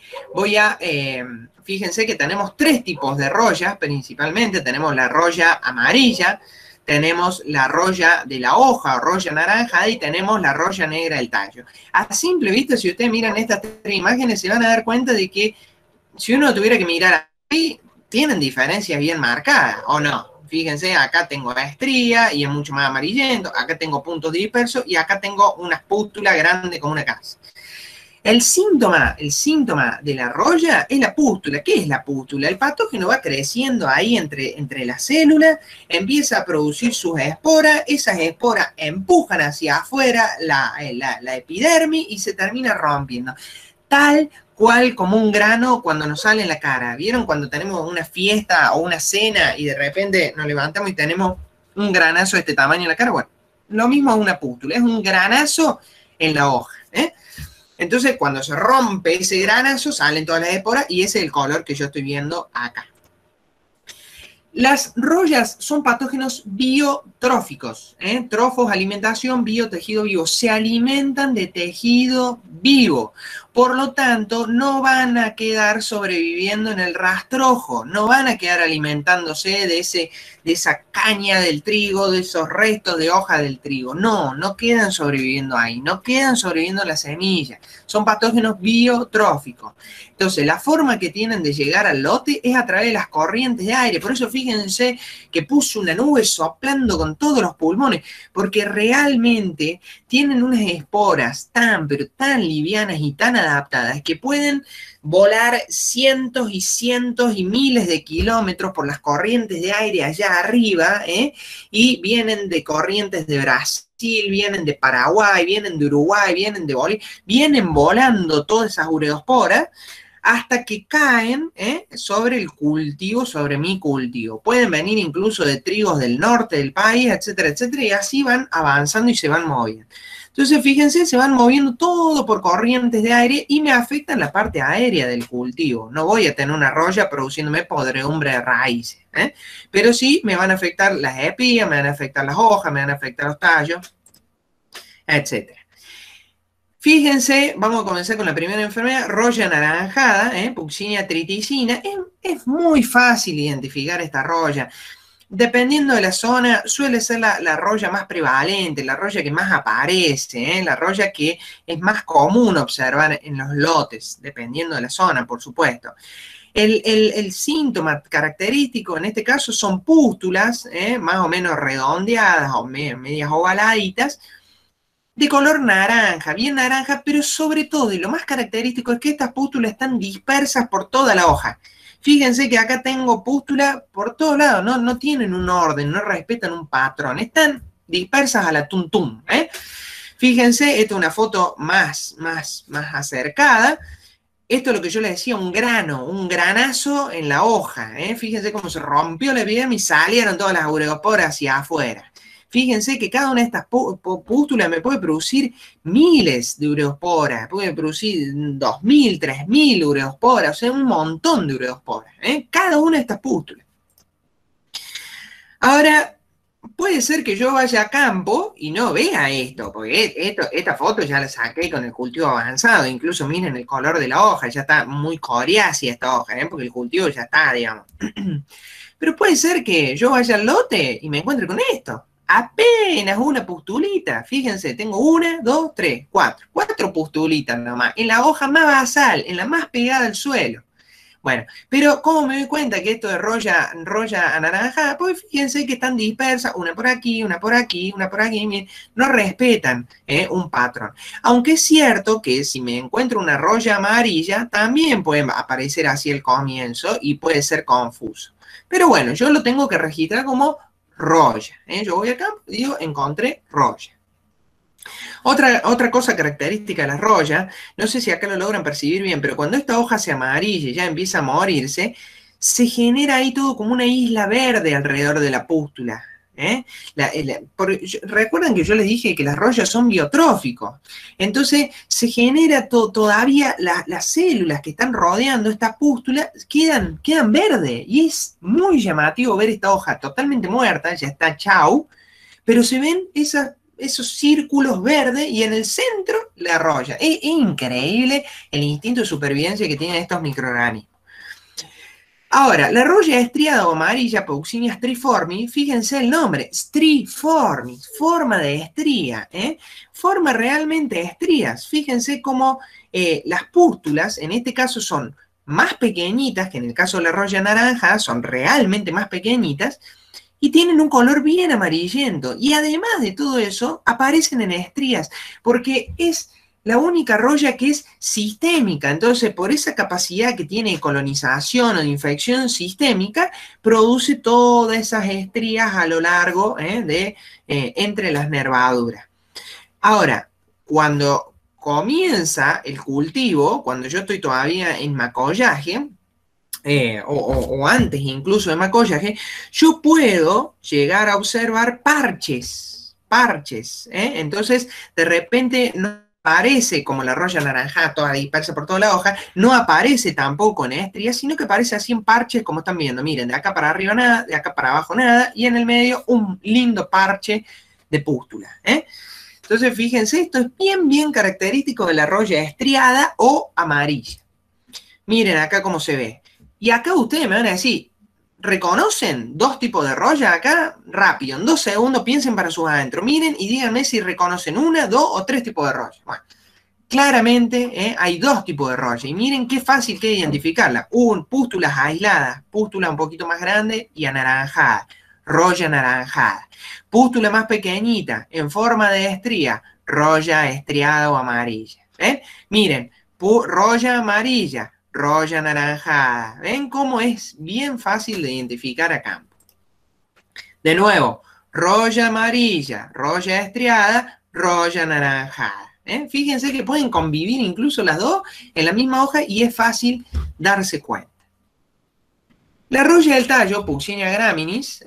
Fíjense que tenemos 3 tipos de rollas principalmente. Tenemos la roya amarilla, tenemos la roya de la hoja o roya naranja y tenemos la roya negra del tallo. A simple vista, si ustedes miran estas 3 imágenes, se van a dar cuenta de que si uno tuviera que mirar ahí, tienen diferencias bien marcadas, ¿o no? Fíjense, acá tengo la estría y es mucho más amarillento, acá tengo puntos dispersos y acá tengo una pústula grande como una casa. El síntoma de la roya es la pústula. ¿Qué es la pústula? El patógeno va creciendo ahí entre las células, empieza a producir sus esporas, esas esporas empujan hacia afuera la epidermis y se termina rompiendo. Tal cual como un grano cuando nos sale en la cara. ¿Vieron cuando tenemos una fiesta o una cena y de repente nos levantamos y tenemos un granazo de este tamaño en la cara? Bueno, lo mismo es una pústula, es un granazo en la hoja. Entonces, cuando se rompe ese granazo, salen todas las esporas y ese es el color que yo estoy viendo acá. Las rollas son patógenos biotróficos. Trofos, alimentación, tejido vivo. Se alimentan de tejido vivo. Por lo tanto, no van a quedar sobreviviendo en el rastrojo. No van a quedar alimentándose de esa caña del trigo, de esos restos de hoja del trigo. No quedan sobreviviendo ahí. No quedan sobreviviendo las semillas. Son patógenos biotróficos. Entonces, la forma que tienen de llegar al lote es a través de las corrientes de aire. Por eso, fíjense que puso una nube soplando con todos los pulmones, porque realmente tienen unas esporas pero tan livianas y tan adaptadas que pueden volar cientos y miles de kilómetros por las corrientes de aire allá arriba, y vienen de corrientes de Brasil, vienen de Paraguay, vienen de Uruguay, vienen de Bolivia, vienen volando todas esas ureosporas hasta que caen sobre el cultivo, sobre mi cultivo. Pueden venir incluso de trigos del norte del país, etcétera, etcétera, y así van avanzando y se van moviendo. Entonces, fíjense, se van moviendo todo por corrientes de aire y me afectan la parte aérea del cultivo. No voy a tener una roya produciéndome podredumbre de raíces, pero sí me van a afectar las espías, me van a afectar las hojas, me van a afectar los tallos, etcétera. Fíjense, vamos a comenzar con la primera enfermedad, roya anaranjada, Puccinia triticina. Es muy fácil identificar esta roya. dependiendo de la zona, suele ser la roya más prevalente, la roya que más aparece, la roya que es más común observar en los lotes, dependiendo de la zona, por supuesto. El síntoma característico en este caso son pústulas, más o menos redondeadas o medias ovaladitas, de color naranja, bien naranja, pero sobre todo, y lo más característico es que estas pústulas están dispersas por toda la hoja. Fíjense que acá tengo pústula por todos lados, no tienen un orden, no respetan un patrón, están dispersas a la tuntum. Fíjense, esta es una foto más acercada. Esto es lo que yo les decía, un granazo en la hoja. Fíjense cómo se rompió la epidermis y salieron todas las ureosporas hacia afuera. Fíjense que cada una de estas pústulas me puede producir miles de ureosporas, puede producir 2.000, 3.000 ureosporas, o sea, un montón de ureosporas, cada una de estas pústulas. Ahora, puede ser que yo vaya a campo y no vea esto, porque esta foto ya la saqué con el cultivo avanzado, incluso miren el color de la hoja, ya está muy coriácea esta hoja, porque el cultivo ya está, digamos. Pero puede ser que yo vaya al lote y me encuentre con esto. Apenas una pustulita, fíjense, tengo 1, 2, 3, 4, 4 pustulitas nomás, en la hoja más basal, en la más pegada al suelo. Bueno, pero ¿cómo me doy cuenta que esto de roya anaranjada? Pues fíjense que están dispersas, una por aquí, una por aquí, una por aquí, miren, no respetan un patrón. Aunque es cierto que si me encuentro una roya amarilla, también puede aparecer así el comienzo y puede ser confuso. Pero bueno, yo lo tengo que registrar como roya. Yo voy acá y digo, encontré roya. Otra cosa característica de la roya, no sé si acá lo logran percibir bien, pero cuando esta hoja se amarilla y ya empieza a morirse, se genera ahí todo como una isla verde alrededor de la pústula. Recuerdan que yo les dije que las royas son biotróficos. Entonces se genera todavía las células que están rodeando esta pústula quedan verdes. Y es muy llamativo ver esta hoja totalmente muerta, ya está chau, pero se ven esos círculos verdes y en el centro la roya. Es increíble el instinto de supervivencia que tienen estos microorganismos. Ahora, la roya estriada o amarilla, Pauxinia striformis, fíjense el nombre, striformis, forma de estría, forma realmente estrías. Fíjense cómo las pústulas, en este caso son más pequeñitas, que en el caso de la roya naranja, son realmente más pequeñitas, y tienen un color bien amarillento. Y además de todo eso, aparecen en estrías, porque es la única roya que es sistémica. Entonces, por esa capacidad que tiene de colonización o de infección sistémica, produce todas esas estrías a lo largo entre las nervaduras. Ahora, cuando comienza el cultivo, cuando yo estoy todavía en macollaje, o antes incluso de macollaje, yo puedo llegar a observar parches. Entonces, de repente no aparece como la roya naranja toda dispersa por toda la hoja, no aparece tampoco en estrías, sino que aparece así en parches, como están viendo. Miren, de acá para arriba nada, de acá para abajo nada, y en el medio un lindo parche de pústula. Entonces, fíjense, esto es bien característico de la roya estriada o amarilla. Miren acá cómo se ve. Y acá ustedes me van a decir, ¿reconocen dos tipos de roya acá? Rápido, en 2 segundos piensen para sus adentros. Miren y díganme si reconocen 1, 2 o 3 tipos de roya. Bueno, claramente hay 2 tipos de roya. Y miren qué fácil que es identificarla. Pústulas aisladas, pústula un poquito más grande y anaranjada. Roya anaranjada. Pústula más pequeñita, en forma de estría, roya estriada o amarilla. Miren, roya amarilla, roya anaranjada. ¿Ven cómo es bien fácil de identificar a campo? De nuevo, roya amarilla, roya estriada, roya anaranjada. Fíjense que pueden convivir incluso las dos en la misma hoja y es fácil darse cuenta. La roya del tallo, Pauxinia graminis,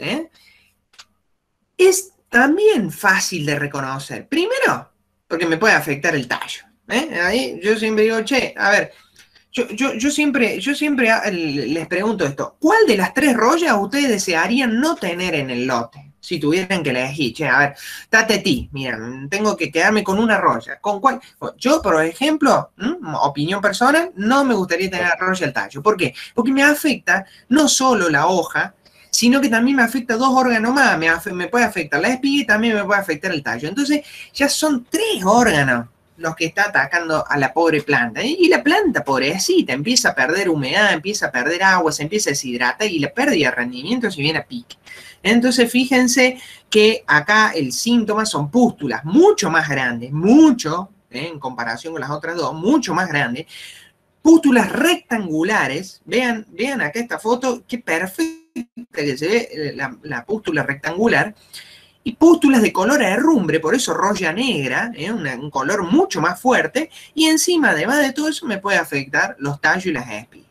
es también fácil de reconocer. Primero, porque me puede afectar el tallo. Ahí yo siempre digo, che, a ver, yo siempre les pregunto esto. ¿Cuál de las 3 royas ustedes desearían no tener en el lote? Si tuvieran que elegir, che, a ver, Tatetí, mira, tengo que quedarme con una roya. ¿Con cuál? Yo, por ejemplo, opinión personal, no me gustaría tener la roya del tallo. ¿Por qué? Porque me afecta no solo la hoja, sino que también me afecta 2 órganos más, me puede afectar la espiga y también me puede afectar el tallo. Entonces ya son 3 órganos los que está atacando a la pobre planta. Y la planta, pobrecita, empieza a perder humedad, empieza a perder agua, se empieza a deshidratar y la pérdida de rendimiento se viene a pique. Entonces fíjense que acá el síntoma son pústulas mucho más grandes, mucho, en comparación con las otras dos, mucho más grandes, pústulas rectangulares. Vean acá esta foto, qué perfecta que se ve la pústula rectangular, y pústulas de color herrumbre, por eso roya negra, un color mucho más fuerte, y encima, además de todo eso, me puede afectar los tallos y las espigas.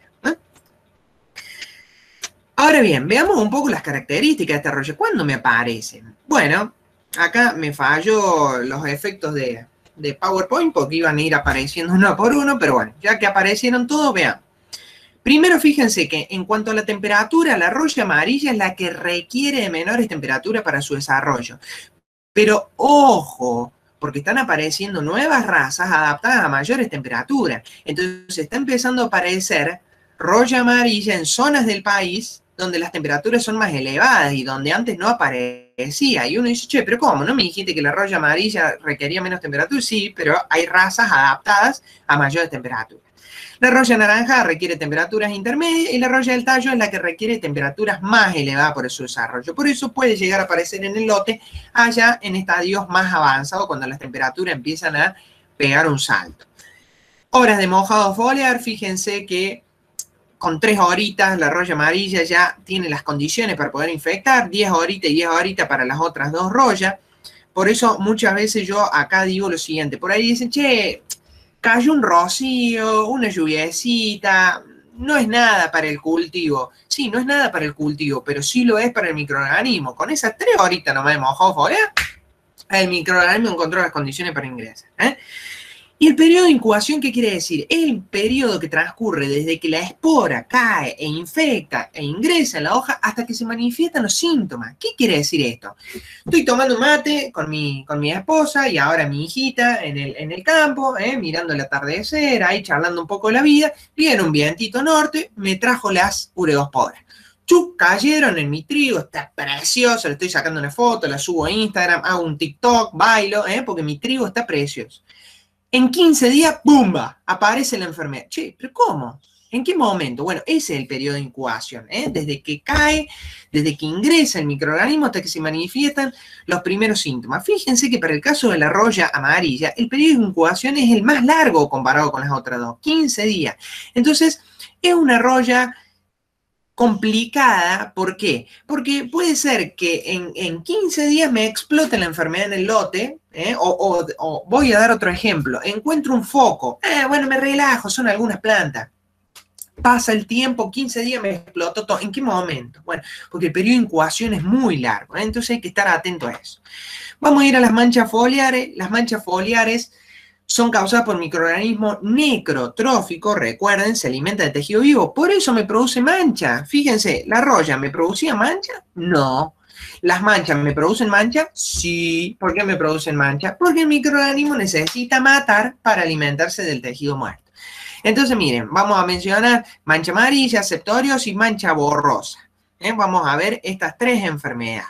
Ahora bien, veamos un poco las características de este roya. ¿Cuándo me aparecen? Bueno, acá me falló los efectos de PowerPoint porque iban a ir apareciendo uno por uno, pero bueno, ya que aparecieron todos, vean. Primero, fíjense que en cuanto a la temperatura, la roya amarilla es la que requiere de menores temperaturas para su desarrollo. Pero ojo, porque están apareciendo nuevas razas adaptadas a mayores temperaturas. Entonces está empezando a aparecer roya amarilla en zonas del país donde las temperaturas son más elevadas y donde antes no aparecía. Y uno dice, che, pero ¿cómo? ¿No me dijiste que la roya amarilla requería menos temperatura? Sí, pero hay razas adaptadas a mayores temperaturas. La roya naranja requiere temperaturas intermedias y la roya del tallo es la que requiere temperaturas más elevadas por su desarrollo. Por eso puede llegar a aparecer en el lote allá en estadios más avanzados cuando las temperaturas empiezan a pegar un salto. Horas de mojado foliar, fíjense que con 3 horitas la roya amarilla ya tiene las condiciones para poder infectar, 10 horitas y 10 horitas para las otras 2 royas. Por eso muchas veces yo acá digo lo siguiente, por ahí dicen, che, cayó un rocío, una lluviecita, no es nada para el cultivo. Sí, no es nada para el cultivo, pero sí lo es para el microorganismo. Con esas 3 horitas nomás de mojado foliar, el microorganismo encontró las condiciones para ingresar. Y el periodo de incubación, ¿qué quiere decir? Es el periodo que transcurre desde que la espora cae e infecta e ingresa en la hoja hasta que se manifiestan los síntomas. ¿Qué quiere decir esto? Estoy tomando mate con mi esposa y ahora mi hijita en el campo, mirando el atardecer, ahí charlando un poco de la vida. Viene un vientito norte, me trajo las ureosporas. Cayeron en mi trigo, está precioso, le estoy sacando una foto, la subo a Instagram, hago un TikTok, bailo, porque mi trigo está precioso. En 15 días, ¡pumba!, aparece la enfermedad. Che, ¿pero cómo? ¿En qué momento? Bueno, ese es el periodo de incubación, desde que cae, desde que ingresa el microorganismo hasta que se manifiestan los primeros síntomas. Fíjense que para el caso de la roya amarilla, el periodo de incubación es el más largo comparado con las otras dos, 15 días. Entonces, es una roya complicada. ¿Por qué? Porque puede ser que en 15 días me explote la enfermedad en el lote, o voy a dar otro ejemplo, encuentro un foco, bueno, me relajo, son algunas plantas. Pasa el tiempo, 15 días me explotó todo. ¿En qué momento? Bueno, porque el periodo de incubación es muy largo, entonces hay que estar atento a eso. Vamos a ir a las manchas foliares. Las manchas foliares son causadas por microorganismos necrotróficos, recuerden, se alimenta de tejido vivo, por eso me produce mancha. Fíjense, ¿la roya me producía mancha? No. ¿Las manchas me producen mancha? Sí. ¿Por qué me producen mancha? Porque el microorganismo necesita matar para alimentarse del tejido muerto. Entonces, miren, vamos a mencionar mancha amarilla, septoriosis y mancha borrosa. Vamos a ver estas 3 enfermedades.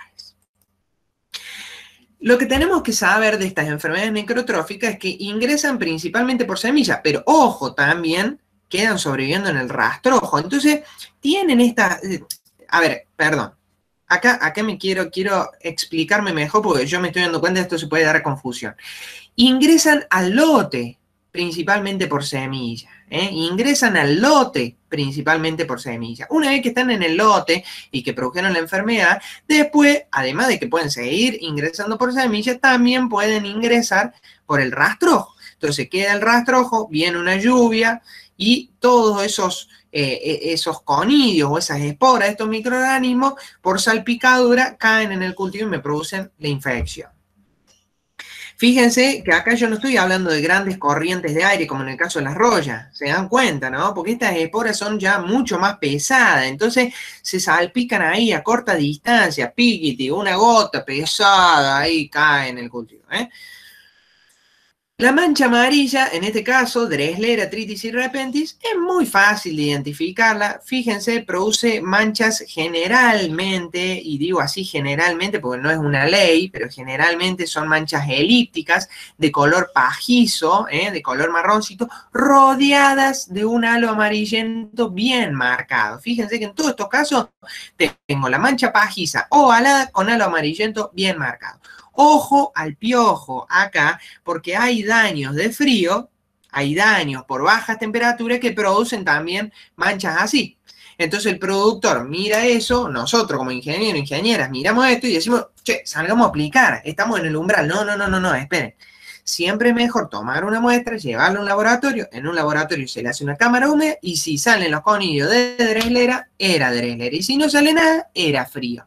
Lo que tenemos que saber de estas enfermedades necrotróficas es que ingresan principalmente por semillas, pero ojo, también quedan sobreviviendo en el rastrojo. Entonces, tienen esta... A ver, perdón. Acá me quiero explicarme mejor porque yo me estoy dando cuenta de esto se puede dar confusión. Ingresan al lote principalmente por semilla. Ingresan al lote principalmente por semilla. Una vez que están en el lote y que produjeron la enfermedad, después, además de que pueden seguir ingresando por semilla, también pueden ingresar por el rastrojo. Entonces queda el rastrojo, viene una lluvia y todos esos conidios o esas esporas de estos microorganismos por salpicadura caen en el cultivo y me producen la infección. Fíjense que acá yo no estoy hablando de grandes corrientes de aire como en el caso de las royas, se dan cuenta, ¿no? Porque estas esporas son ya mucho más pesadas, entonces se salpican ahí a corta distancia, piquiti, una gota pesada, ahí cae en el cultivo, La mancha amarilla, en este caso, Dressler Tritis Repentis, es muy fácil de identificarla. Fíjense, produce manchas generalmente, y digo así generalmente porque no es una ley, pero generalmente son manchas elípticas de color pajizo, de color marroncito, rodeadas de un halo amarillento bien marcado. Fíjense que en todos estos casos tengo la mancha pajiza ovalada con halo amarillento bien marcado. Ojo al piojo acá, porque hay daños de frío, hay daños por bajas temperaturas que producen también manchas así. Entonces el productor mira eso, nosotros como ingenieros, ingenieras, miramos esto y decimos, che, salgamos a aplicar, estamos en el umbral. No, esperen. Siempre es mejor tomar una muestra, llevarla a un laboratorio, en un laboratorio se le hace una cámara húmeda y si salen los conillos de Dressler, era Dressler. Y si no sale nada, era frío.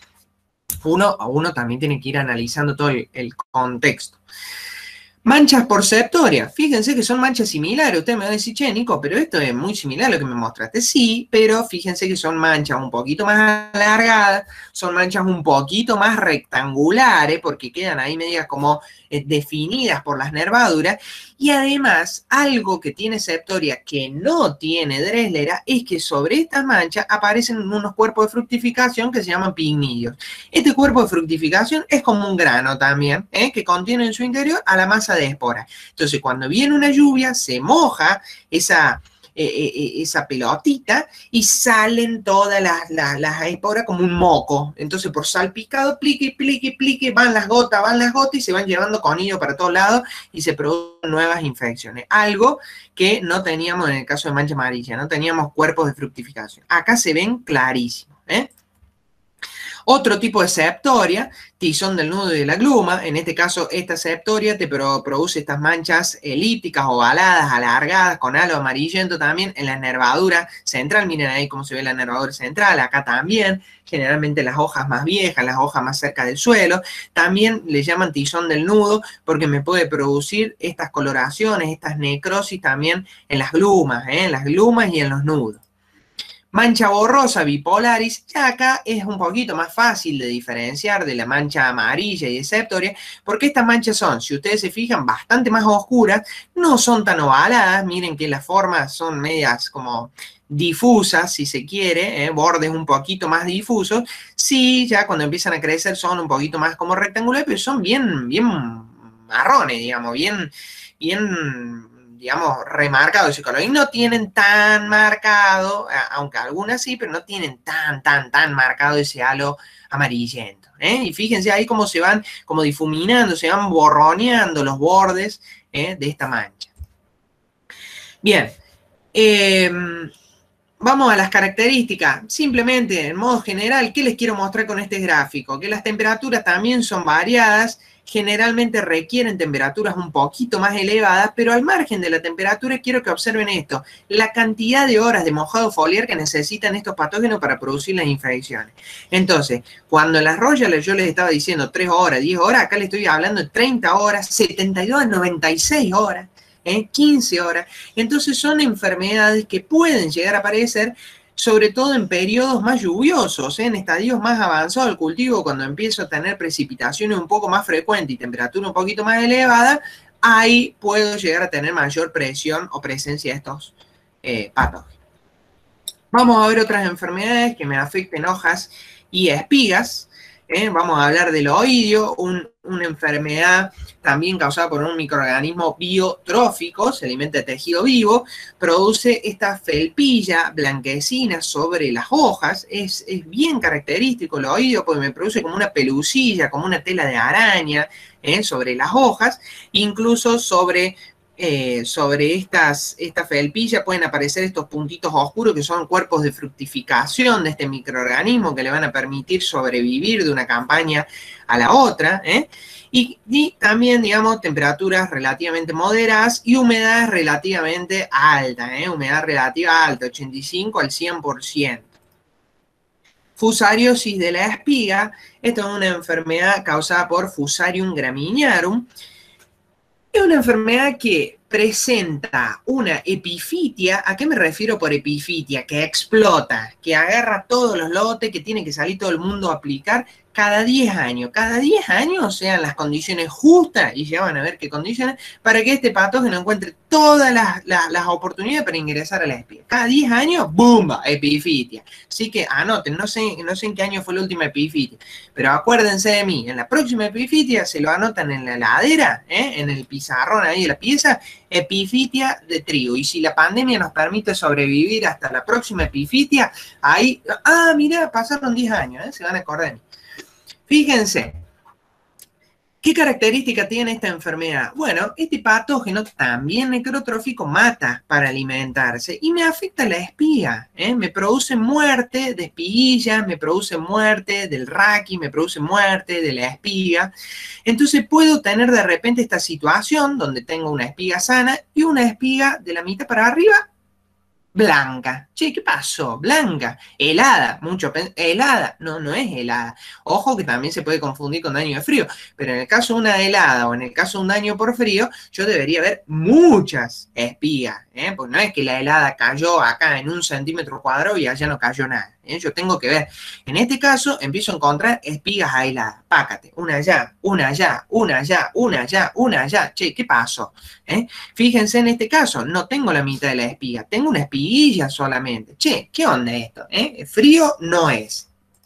Uno también tiene que ir analizando todo el contexto. Manchas por septoria. Fíjense que son manchas similares. Usted me va a decir, che, Nico, pero esto es muy similar a lo que me mostraste. Sí, pero fíjense que son manchas un poquito más alargadas, son manchas un poquito más rectangulares, porque quedan ahí medias como definidas por las nervaduras. Y además, algo que tiene septoria que no tiene Dressler es que sobre estas manchas aparecen unos cuerpos de fructificación que se llaman pignillos. Este cuerpo de fructificación es como un grano también, que contiene en su interior a la masa de esporas. Entonces, cuando viene una lluvia, se moja esa pelotita y salen todas las esporas como un moco. Entonces, por salpicado, plique, van las gotas y se van llevando conillo para todos lados y se producen nuevas infecciones. Algo que no teníamos en el caso de mancha amarilla, no teníamos cuerpos de fructificación. Acá se ven clarísimos, Otro tipo de septoria, tizón del nudo y de la gluma. En este caso, esta septoria te produce estas manchas elípticas, ovaladas, alargadas, con halo amarillento también en la nervadura central. Miren ahí cómo se ve la nervadura central, acá también. Generalmente las hojas más viejas, las hojas más cerca del suelo. También le llaman tizón del nudo porque me puede producir estas coloraciones, estas necrosis también en las glumas y en los nudos. Mancha borrosa bipolaris, ya acá es un poquito más fácil de diferenciar de la mancha amarilla y de septoria, porque estas manchas son, si ustedes se fijan, bastante más oscuras, no son tan ovaladas, miren que las formas son medias como difusas, si se quiere, bordes un poquito más difusos, sí, ya cuando empiezan a crecer son un poquito más como rectangulares, pero son bien marrones, digamos, bien digamos, remarcado ese color. Y no tienen tan marcado, aunque algunas sí, pero no tienen tan marcado ese halo amarillento. Y fíjense ahí cómo se van como difuminando, se van borroneando los bordes de esta mancha. Bien. Vamos a las características. Simplemente, en modo general, ¿qué les quiero mostrar con este gráfico? Que las temperaturas también son variadas, generalmente requieren temperaturas un poquito más elevadas, pero al margen de la temperatura quiero que observen esto, la cantidad de horas de mojado foliar que necesitan estos patógenos para producir las infecciones. Entonces, cuando en las Royal yo les estaba diciendo 3 horas, 10 horas, acá les estoy hablando de 30 horas, 72 a 96 horas. 15 horas. Entonces son enfermedades que pueden llegar a aparecer sobre todo en periodos más lluviosos, en estadios más avanzados del cultivo, cuando empiezo a tener precipitaciones un poco más frecuentes y temperatura un poquito más elevada, ahí puedo llegar a tener mayor presión o presencia de estos patógenos. Vamos a ver otras enfermedades que me afecten hojas y espigas. Vamos a hablar del oidio, una enfermedad también causada por un microorganismo biotrófico, se alimenta de tejido vivo, produce esta felpilla blanquecina sobre las hojas, es bien característico el oidio porque me produce como una pelusilla, como una tela de araña sobre las hojas, incluso sobre esta felpilla pueden aparecer estos puntitos oscuros que son cuerpos de fructificación de este microorganismo que le van a permitir sobrevivir de una campaña a la otra, y también, digamos, temperaturas relativamente moderadas y humedad relativamente alta, humedad relativa alta, 85 al 100%. Fusariosis de la espiga, esta es una enfermedad causada por Fusarium graminearum. Es una enfermedad que presenta una epifitia. ¿A qué me refiero por epifitia? Que explota, que agarra todos los lotes, que tiene que salir todo el mundo a aplicar, cada 10 años sean las condiciones justas, y ya van a ver qué condiciones, para que este patógeno encuentre todas las oportunidades para ingresar a la espía. Cada 10 años, ¡bumba! Epifitia. Así que anoten, no sé en qué año fue la última epifitia, pero acuérdense de mí, en la próxima epifitia se lo anotan en la heladera, en el pizarrón ahí de la pieza, epifitia de trigo. Y si la pandemia nos permite sobrevivir hasta la próxima epifitia, ahí, mirá, pasaron 10 años, se van a acordar de mí. Fíjense, ¿qué característica tiene esta enfermedad? Bueno, este patógeno también necrotrófico mata para alimentarse y me afecta la espiga, me produce muerte de espiguilla, me produce muerte del raqui, me produce muerte de la espiga. Entonces puedo tener de repente esta situación donde tengo una espiga sana y una espiga de la mitad para arriba blanca. Che, ¿qué pasó? Blanca, helada, helada. No, no es helada. Ojo que también se puede confundir con daño de frío, pero en el caso de una helada o en el caso de un daño por frío, yo debería ver muchas espigas, porque no es que la helada cayó acá en 1 centímetro cuadrado y allá no cayó nada. Yo tengo que ver. En este caso, empiezo a encontrar espigas aisladas. Pácate, una allá, una allá, una allá, una allá, una allá. Che, ¿qué pasó? Fíjense en este caso, no tengo la mitad de la espiga, tengo una espiguilla solamente. Che, ¿qué onda esto? Frío no es.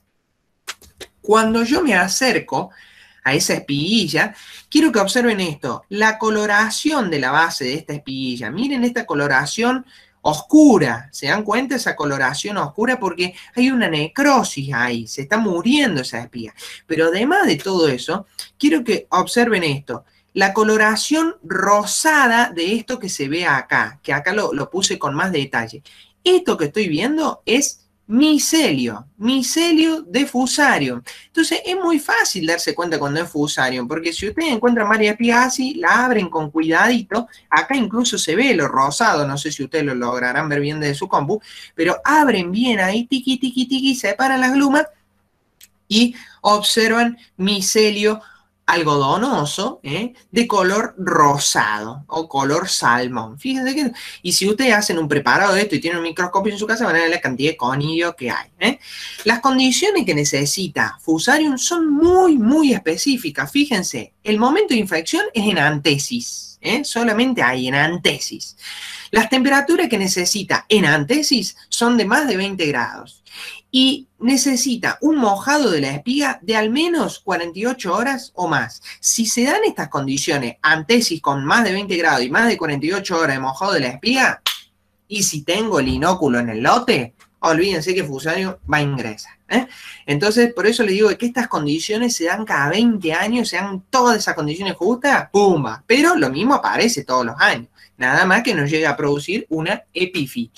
Cuando yo me acerco a esa espiguilla, quiero que observen esto, la coloración de la base de esta espiguilla. Miren esta coloración oscura, ¿se dan cuenta esa coloración oscura? Porque hay una necrosis ahí, se está muriendo esa espiga. Pero además de todo eso, quiero que observen esto, la coloración rosada de esto que se ve acá, que acá lo puse con más detalle. Esto que estoy viendo es micelio de Fusarium. Entonces es muy fácil darse cuenta cuando es Fusarium, porque si ustedes encuentran varias espigas así, la abren con cuidadito, acá incluso se ve lo rosado, no sé si ustedes lo lograrán ver bien desde su compu, pero abren bien ahí, tiqui, tiqui, tiqui, separan las glumas y observan micelio algodonoso, de color rosado o color salmón. Fíjense que, y si ustedes hacen un preparado de esto y tienen un microscopio en su casa, van a ver la cantidad de conidio que hay. Las condiciones que necesita Fusarium son muy, muy específicas. Fíjense, el momento de infección es en antesis, solamente hay en antesis. Las temperaturas que necesita en antesis son de más de 20 grados. Y necesita un mojado de la espiga de al menos 48 horas o más. Si se dan estas condiciones, antesis con más de 20 grados y más de 48 horas de mojado de la espiga, y si tengo el inóculo en el lote, olvídense que Fusarium va a ingresar. Entonces, por eso les digo que estas condiciones se dan cada 20 años, se dan todas esas condiciones justas, ¡pumba! Pero lo mismo aparece todos los años. Nada más que nos llega a producir una epifitia.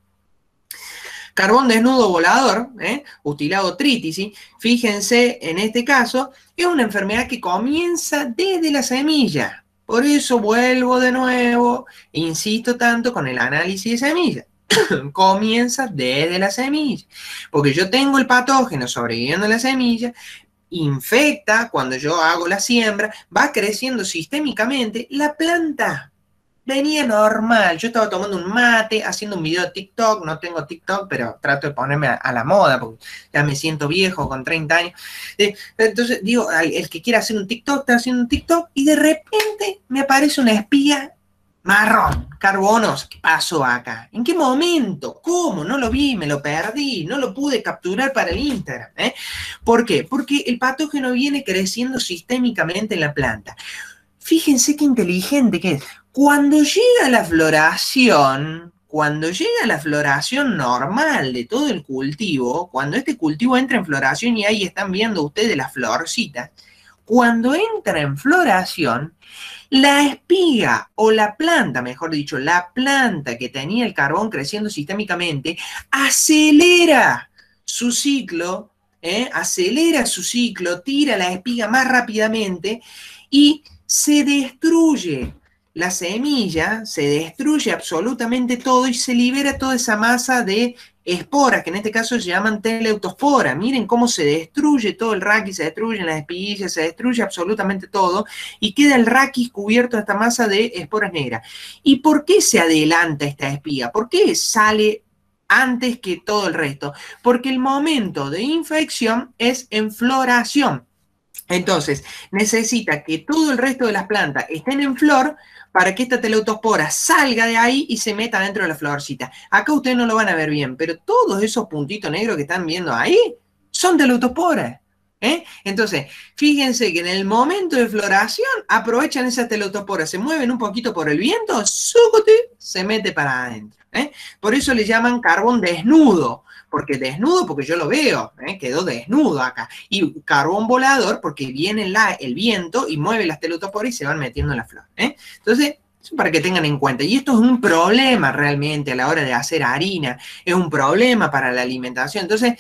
Carbón desnudo volador, Utilago-trítici, fíjense en este caso, es una enfermedad que comienza desde la semilla. Por eso vuelvo de nuevo, insisto tanto con el análisis de semilla. Comienza desde la semilla, porque yo tengo el patógeno sobreviviendo en la semilla, infecta cuando yo hago la siembra, va creciendo sistémicamente, la planta venía normal, yo estaba tomando un mate, haciendo un video de TikTok, no tengo TikTok, pero trato de ponerme a la moda, porque ya me siento viejo con 30 años. Entonces, digo, el que quiera hacer un TikTok, está haciendo un TikTok, y de repente me aparece una espía marrón, carbonosa. ¿Qué pasó acá? ¿En qué momento? ¿Cómo? No lo vi, me lo perdí, no lo pude capturar para el Instagram. ¿Por qué? Porque el patógeno viene creciendo sistémicamente en la planta. Fíjense qué inteligente que es. Cuando llega la floración normal de todo el cultivo, cuando este cultivo entra en floración y ahí están viendo ustedes las florcitas, cuando entra en floración, la espiga o la planta, mejor dicho, la planta que tenía el carbón creciendo sistémicamente, acelera su ciclo, tira la espiga más rápidamente y se destruye la semilla, se destruye absolutamente todo y se libera toda esa masa de esporas, que en este caso se llaman teleutosporas. Miren cómo se destruye todo el raquis, se destruyen las espiguillas, se destruye absolutamente todo y queda el raquis cubierto de esta masa de esporas negras. ¿Y por qué se adelanta esta espiga? ¿Por qué sale antes que todo el resto, porque el momento de infección es en floración. Entonces, necesita que todo el resto de las plantas estén en flor para que esta teleutospora salga de ahí y se meta dentro de la florcita. Acá ustedes no lo van a ver bien, pero todos esos puntitos negros que están viendo ahí son teleutosporas. Entonces, fíjense que en el momento de floración aprovechan esas teleutosporas, se mueven un poquito por el viento, se mete para adentro. Por eso le llaman carbón desnudo, porque desnudo, porque yo lo veo, quedó desnudo acá. Y carbón volador, porque viene el viento y mueve las teleutosporas y se van metiendo en la flor. Entonces, eso para que tengan en cuenta. Y esto es un problema realmente a la hora de hacer harina, es un problema para la alimentación. Entonces,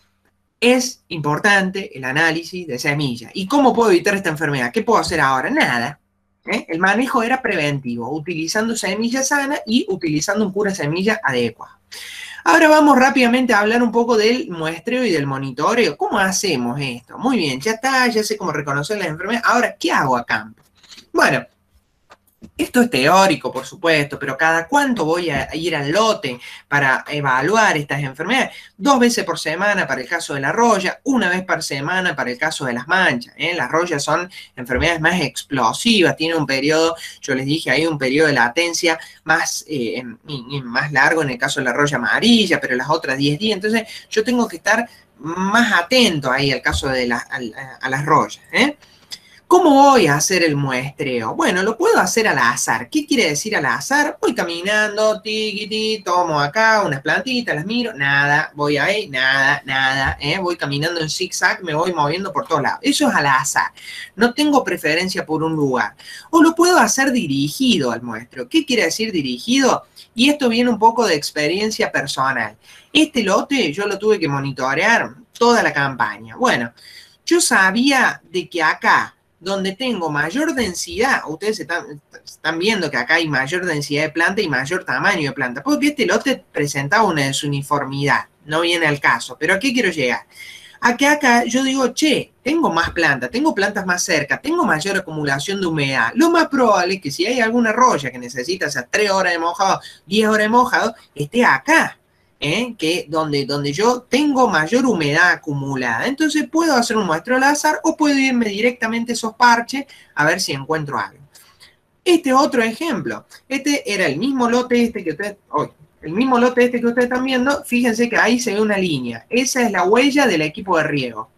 es importante el análisis de semilla. ¿Y cómo puedo evitar esta enfermedad? ¿Qué puedo hacer ahora? Nada. El manejo era preventivo, utilizando semilla sana y utilizando un pura semilla adecuada. Ahora vamos rápidamente a hablar un poco del muestreo y del monitoreo. ¿Cómo hacemos esto? Muy bien, ya está, ya sé cómo reconocer las enfermedades. Ahora, ¿qué hago a campo? Bueno, esto es teórico, por supuesto, pero ¿cada cuánto voy a ir al lote para evaluar estas enfermedades? 2 veces por semana para el caso de la roya, 1 vez por semana para el caso de las manchas. Las royas son enfermedades más explosivas, tienen un periodo, yo les dije, hay un periodo de latencia más largo en el caso de la roya amarilla, pero las otras 10 días. Entonces, yo tengo que estar más atento ahí al caso de a las royas. ¿Cómo voy a hacer el muestreo? Bueno, lo puedo hacer al azar. ¿Qué quiere decir al azar? Voy caminando, tiquiti, tomo acá unas plantitas, las miro, nada, voy ahí, nada, voy caminando en zigzag, me voy moviendo por todos lados. Eso es al azar. No tengo preferencia por un lugar. O lo puedo hacer dirigido al muestreo. ¿Qué quiere decir dirigido? Y esto viene un poco de experiencia personal. Este lote yo lo tuve que monitorear toda la campaña. Bueno, yo sabía de que acá, donde tengo mayor densidad, ustedes están viendo que acá hay mayor densidad de planta y mayor tamaño de planta, porque este lote presentaba una desuniformidad, no viene al caso, pero ¿a qué quiero llegar? A que acá yo digo, che, tengo más plantas, tengo plantas más cerca, tengo mayor acumulación de humedad, lo más probable es que si hay alguna roya que necesita esas 3 horas de mojado, 10 horas de mojado, esté acá. Que donde yo tengo mayor humedad acumulada. Entonces puedo hacer un muestreo al azar o puedo irme directamente a esos parches a ver si encuentro algo. Este otro ejemplo. Este era el mismo lote que ustedes están viendo. Fíjense que ahí se ve una línea. Esa es la huella del equipo de riego.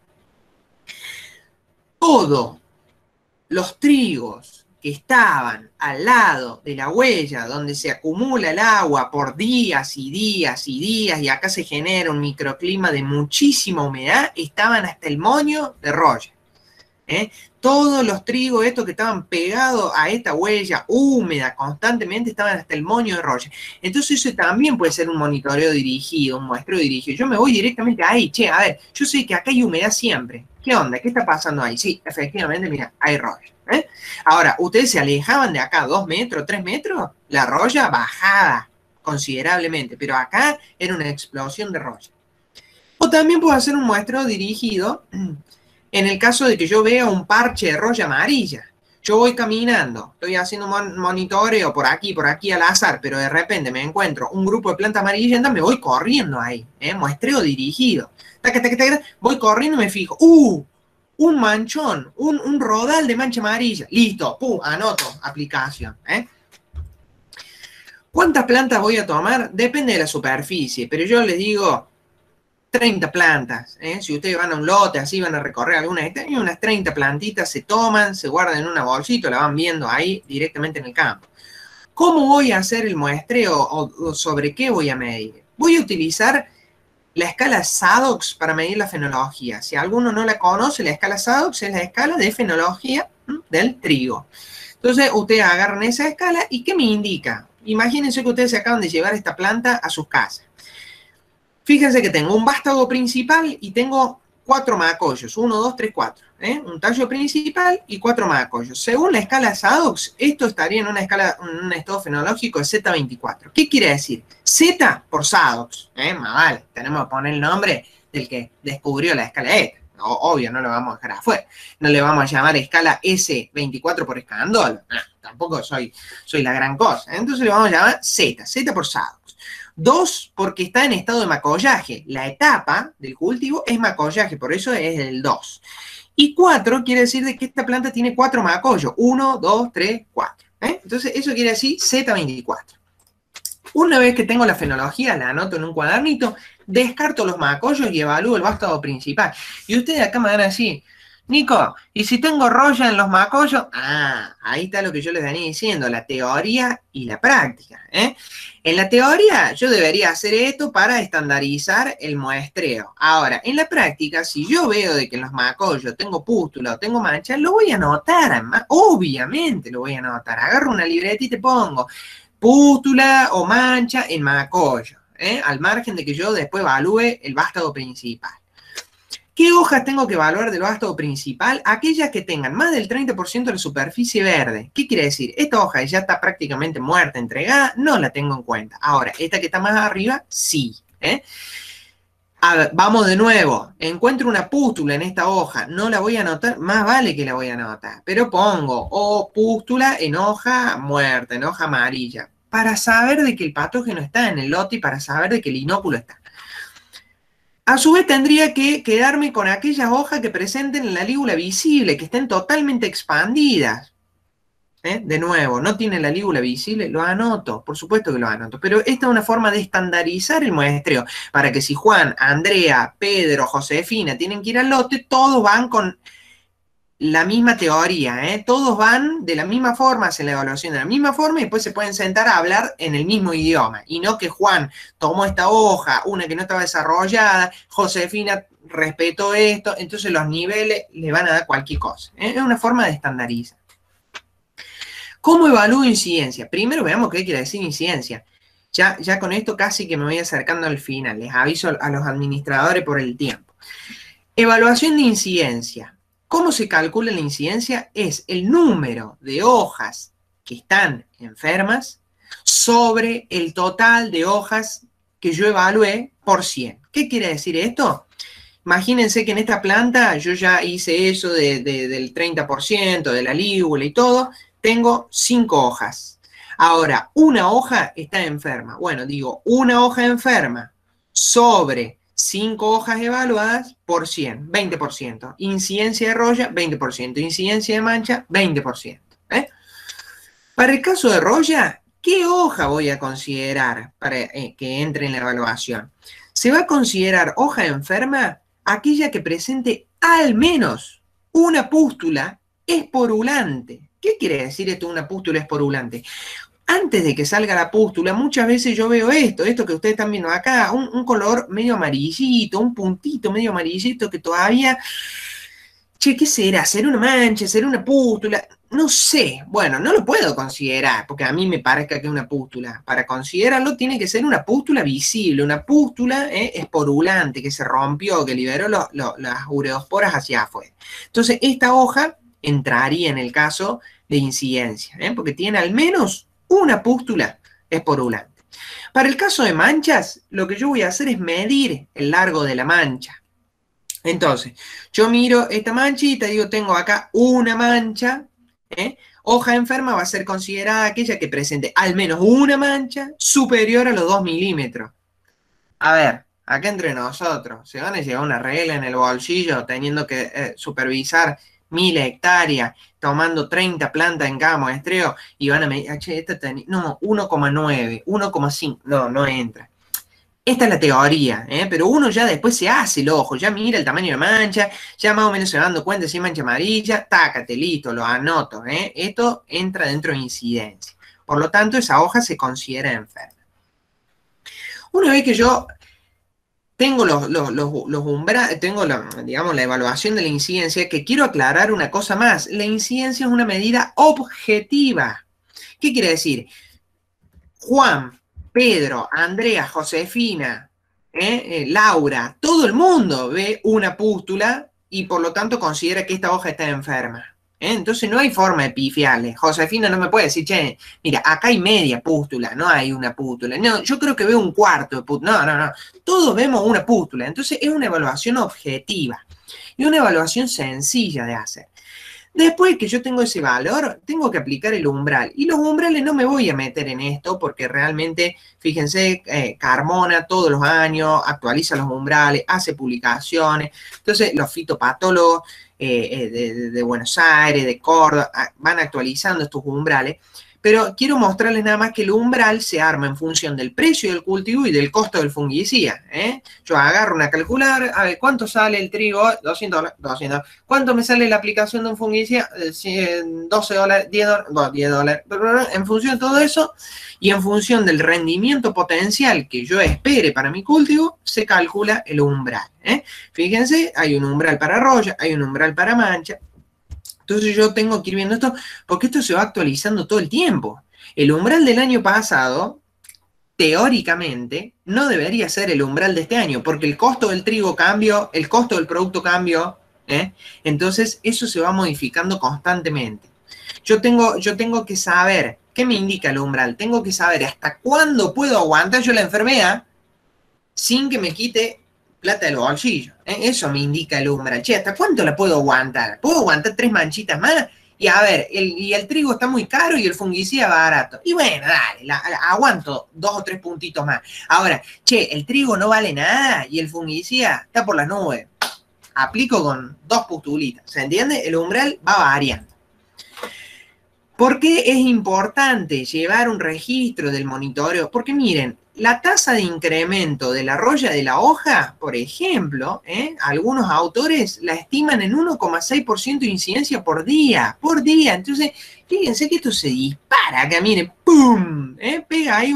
Todos los trigos que estaban al lado de la huella donde se acumula el agua por días y días y días y acá se genera un microclima de muchísima humedad, estaban hasta el moño de roya. Todos los trigos estos que estaban pegados a esta huella húmeda constantemente estaban hasta el moño de roya. Entonces eso también puede ser un monitoreo dirigido, un muestreo dirigido. Yo me voy directamente ahí, che, a ver, yo sé que acá hay humedad siempre. ¿Qué onda? ¿Qué está pasando ahí? Sí, efectivamente, mira, hay roya. Ahora, ustedes se alejaban de acá 2 metros, 3 metros, la roya bajaba considerablemente, pero acá era una explosión de roya. O también puedo hacer un muestreo dirigido en el caso de que yo vea un parche de roya amarilla. Yo voy caminando, estoy haciendo un monitoreo por aquí al azar, pero de repente me encuentro un grupo de plantas amarillentas, me voy corriendo ahí, muestreo dirigido. Taca, taca, taca, voy corriendo y me fijo, un manchón, un rodal de mancha amarilla. Listo, pum, anoto, aplicación. ¿Cuántas plantas voy a tomar? Depende de la superficie, pero yo les digo 30 plantas. Si ustedes van a un lote, así van a recorrer algunas hectáreas, unas 30 plantitas se toman, se guardan en una bolsita, la van viendo ahí directamente en el campo. ¿Cómo voy a hacer el muestreo o sobre qué voy a medir? Voy a utilizar la escala Sadox para medir la fenología. Si alguno no la conoce, la escala Sadox es la escala de fenología del trigo. Entonces, ustedes agarran esa escala y ¿qué me indica? Imagínense que ustedes se acaban de llevar esta planta a sus casas. Fíjense que tengo un vástago principal y tengo 4 macollos. 1, 2, 3, 4. Un tallo principal y 4 macollos. Según la escala Sadox, esto estaría en una escala, en un estado fenológico de Z24. ¿Qué quiere decir? Z por Sadox. Más vale, tenemos que poner el nombre del que descubrió la escala ETA. Obvio, no lo vamos a dejar afuera. No le vamos a llamar escala S24 por escandolo. Tampoco soy la gran cosa. Entonces le vamos a llamar Z por Sadox. 2 porque está en estado de macollaje. La etapa del cultivo es macollaje, por eso es el 2. Y 4 quiere decir de que esta planta tiene 4 macollos. 1, 2, 3, 4. Entonces eso quiere decir Z24. Una vez que tengo la fenología, la anoto en un cuadernito, descarto los macollos y evalúo el vástago principal. Y ustedes acá me van a decir, Nico, ¿y si tengo roya en los macollos? Ah, ahí está lo que yo les venía diciendo, la teoría y la práctica. En la teoría yo debería hacer esto para estandarizar el muestreo. Ahora, en la práctica, si yo veo de que en los macollos tengo pústula o tengo mancha, lo voy a anotar, obviamente lo voy a anotar. Agarro una libreta y te pongo pústula o mancha en macollo, al margen de que yo después evalúe el vástago principal. ¿Qué hojas tengo que evaluar del vástago principal? Aquellas que tengan más del 30% de la superficie verde. ¿Qué quiere decir? Esta hoja ya está prácticamente muerta, entregada, no la tengo en cuenta. Ahora, esta que está más arriba, sí. A ver, vamos de nuevo. Encuentro una pústula en esta hoja. No la voy a anotar, más vale que la voy a anotar. Pero pongo pústula en hoja muerta, en hoja amarilla, para saber de que el patógeno está en el lote y para saber de que el inóculo está. A su vez tendría que quedarme con aquellas hojas que presenten la lígula visible, que estén totalmente expandidas. De nuevo, no tiene la lígula visible, lo anoto, por supuesto que lo anoto, pero esta es una forma de estandarizar el muestreo, para que si Juan, Andrea, Pedro, Josefina tienen que ir al lote, todos van con la misma teoría, todos van de la misma forma, hacen la evaluación de la misma forma y después se pueden sentar a hablar en el mismo idioma, y no que Juan tomó esta hoja, una que no estaba desarrollada, Josefina respetó esto, entonces los niveles le van a dar cualquier cosa, es una forma de estandarizar. ¿Cómo evalúo incidencia? Primero veamos qué quiere decir incidencia. Ya con esto casi que me voy acercando al final. Les aviso a los administradores por el tiempo. Evaluación de incidencia. ¿Cómo se calcula la incidencia? Es el número de hojas que están enfermas sobre el total de hojas que yo evalué por 100. ¿Qué quiere decir esto? Imagínense que en esta planta yo ya hice eso del 30% de la lígula y todo. Tengo 5 hojas. Ahora, una hoja está enferma. Bueno, digo, una hoja enferma sobre 5 hojas evaluadas por 100, 20%. Incidencia de roya, 20%. Incidencia de mancha, 20%. Para el caso de roya, ¿qué hoja voy a considerar para que entre en la evaluación? Se va a considerar hoja enferma aquella que presente al menos una pústula esporulante. ¿Qué quiere decir esto, una pústula esporulante? Antes de que salga la pústula, muchas veces yo veo esto que ustedes están viendo acá, un color medio amarillito, un puntito medio amarillito que todavía, che, ¿qué será? ¿Será una mancha? ¿Será una pústula? No sé. Bueno, no lo puedo considerar, porque a mí me parezca que es una pústula. Para considerarlo tiene que ser una pústula visible, una pústula esporulante, que se rompió, que liberó las ureosporas hacia afuera. Entonces, esta hoja entraría en el caso de incidencia, porque tiene al menos una pústula esporulante. Para el caso de manchas, lo que yo voy a hacer es medir el largo de la mancha. Entonces, yo miro esta manchita, digo, tengo acá una mancha, hoja enferma va a ser considerada aquella que presente al menos una mancha superior a los 2 milímetros. A ver, acá entre nosotros, se van a llevar una regla en el bolsillo teniendo que supervisar 1000 hectáreas, tomando 30 plantas en cada muestreo, y van a medir, che, no, 1,9, 1,5, no entra. Esta es la teoría, pero uno ya después se hace el ojo, ya mira el tamaño de la mancha, ya más o menos se va dando cuenta si es mancha amarilla, tácate, listo, lo anoto, esto entra dentro de incidencia. Por lo tanto, esa hoja se considera enferma. Una vez que yo tengo los umbrales, tengo digamos, la evaluación de la incidencia, que quiero aclarar una cosa más. La incidencia es una medida objetiva. ¿Qué quiere decir? Juan, Pedro, Andrea, Josefina, Laura, todo el mundo ve una pústula y por lo tanto considera que esta hoja está enferma. Entonces no hay forma de pifiarle. Josefina no me puede decir, che, mira, acá hay media pústula, no hay una pústula. No, yo creo que veo un cuarto de pústula. No. Todos vemos una pústula. Entonces es una evaluación objetiva y una evaluación sencilla de hacer. Después que yo tengo ese valor, tengo que aplicar el umbral. Y los umbrales no me voy a meter en esto porque realmente, fíjense, Carmona todos los años actualiza los umbrales, hace publicaciones. Entonces, los fitopatólogos de Buenos Aires, de Córdoba, van actualizando estos umbrales. Pero quiero mostrarles nada más que el umbral se arma en función del precio del cultivo y del costo del fungicida. Yo agarro una calculadora, a ver, ¿cuánto sale el trigo? $200, 200. ¿Cuánto me sale la aplicación de un fungicida? $12, $10, en función de todo eso y en función del rendimiento potencial que yo espere para mi cultivo, se calcula el umbral. Fíjense, hay un umbral para roya, hay un umbral para mancha. Entonces yo tengo que ir viendo esto, porque esto se va actualizando todo el tiempo. El umbral del año pasado, teóricamente, no debería ser el umbral de este año, porque el costo del trigo cambió, el costo del producto cambió, entonces eso se va modificando constantemente. Yo tengo que saber qué me indica el umbral, tengo que saber hasta cuándo puedo aguantar yo la enfermedad sin que me quite plata del bolsillo. Eso me indica el umbral. Che, ¿hasta cuánto la puedo aguantar? ¿Puedo aguantar 3 manchitas más? Y a ver, el trigo está muy caro y el fungicida barato. Y bueno, dale, aguanto 2 o 3 puntitos más. Ahora, che, el trigo no vale nada y el fungicida está por las nubes. Aplico con 2 pustulitas. ¿Se entiende? El umbral va variando. ¿Por qué es importante llevar un registro del monitoreo? Porque miren, la tasa de incremento de la roya de la hoja, por ejemplo, algunos autores la estiman en 1,6% de incidencia por día. Entonces, fíjense que esto se dispara acá, miren, ¡pum! Pega ahí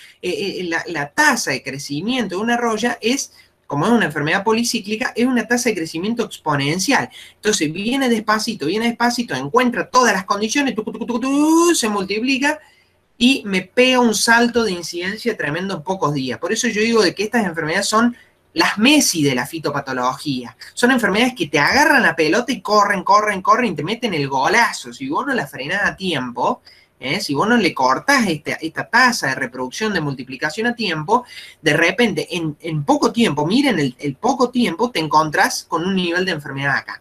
la tasa de crecimiento de una roya es, como es una enfermedad policíclica, es una tasa de crecimiento exponencial. Entonces, viene despacito, encuentra todas las condiciones, se multiplica y me pega un salto de incidencia tremendo en pocos días. Por eso yo digo de que estas enfermedades son las Messi de la fitopatología. Son enfermedades que te agarran la pelota y corren y te meten el golazo. Si vos no la frenás a tiempo, si vos no le cortás esta tasa de reproducción, de multiplicación a tiempo, de repente, en poco tiempo, miren el poco tiempo, te encontrás con un nivel de enfermedad acá.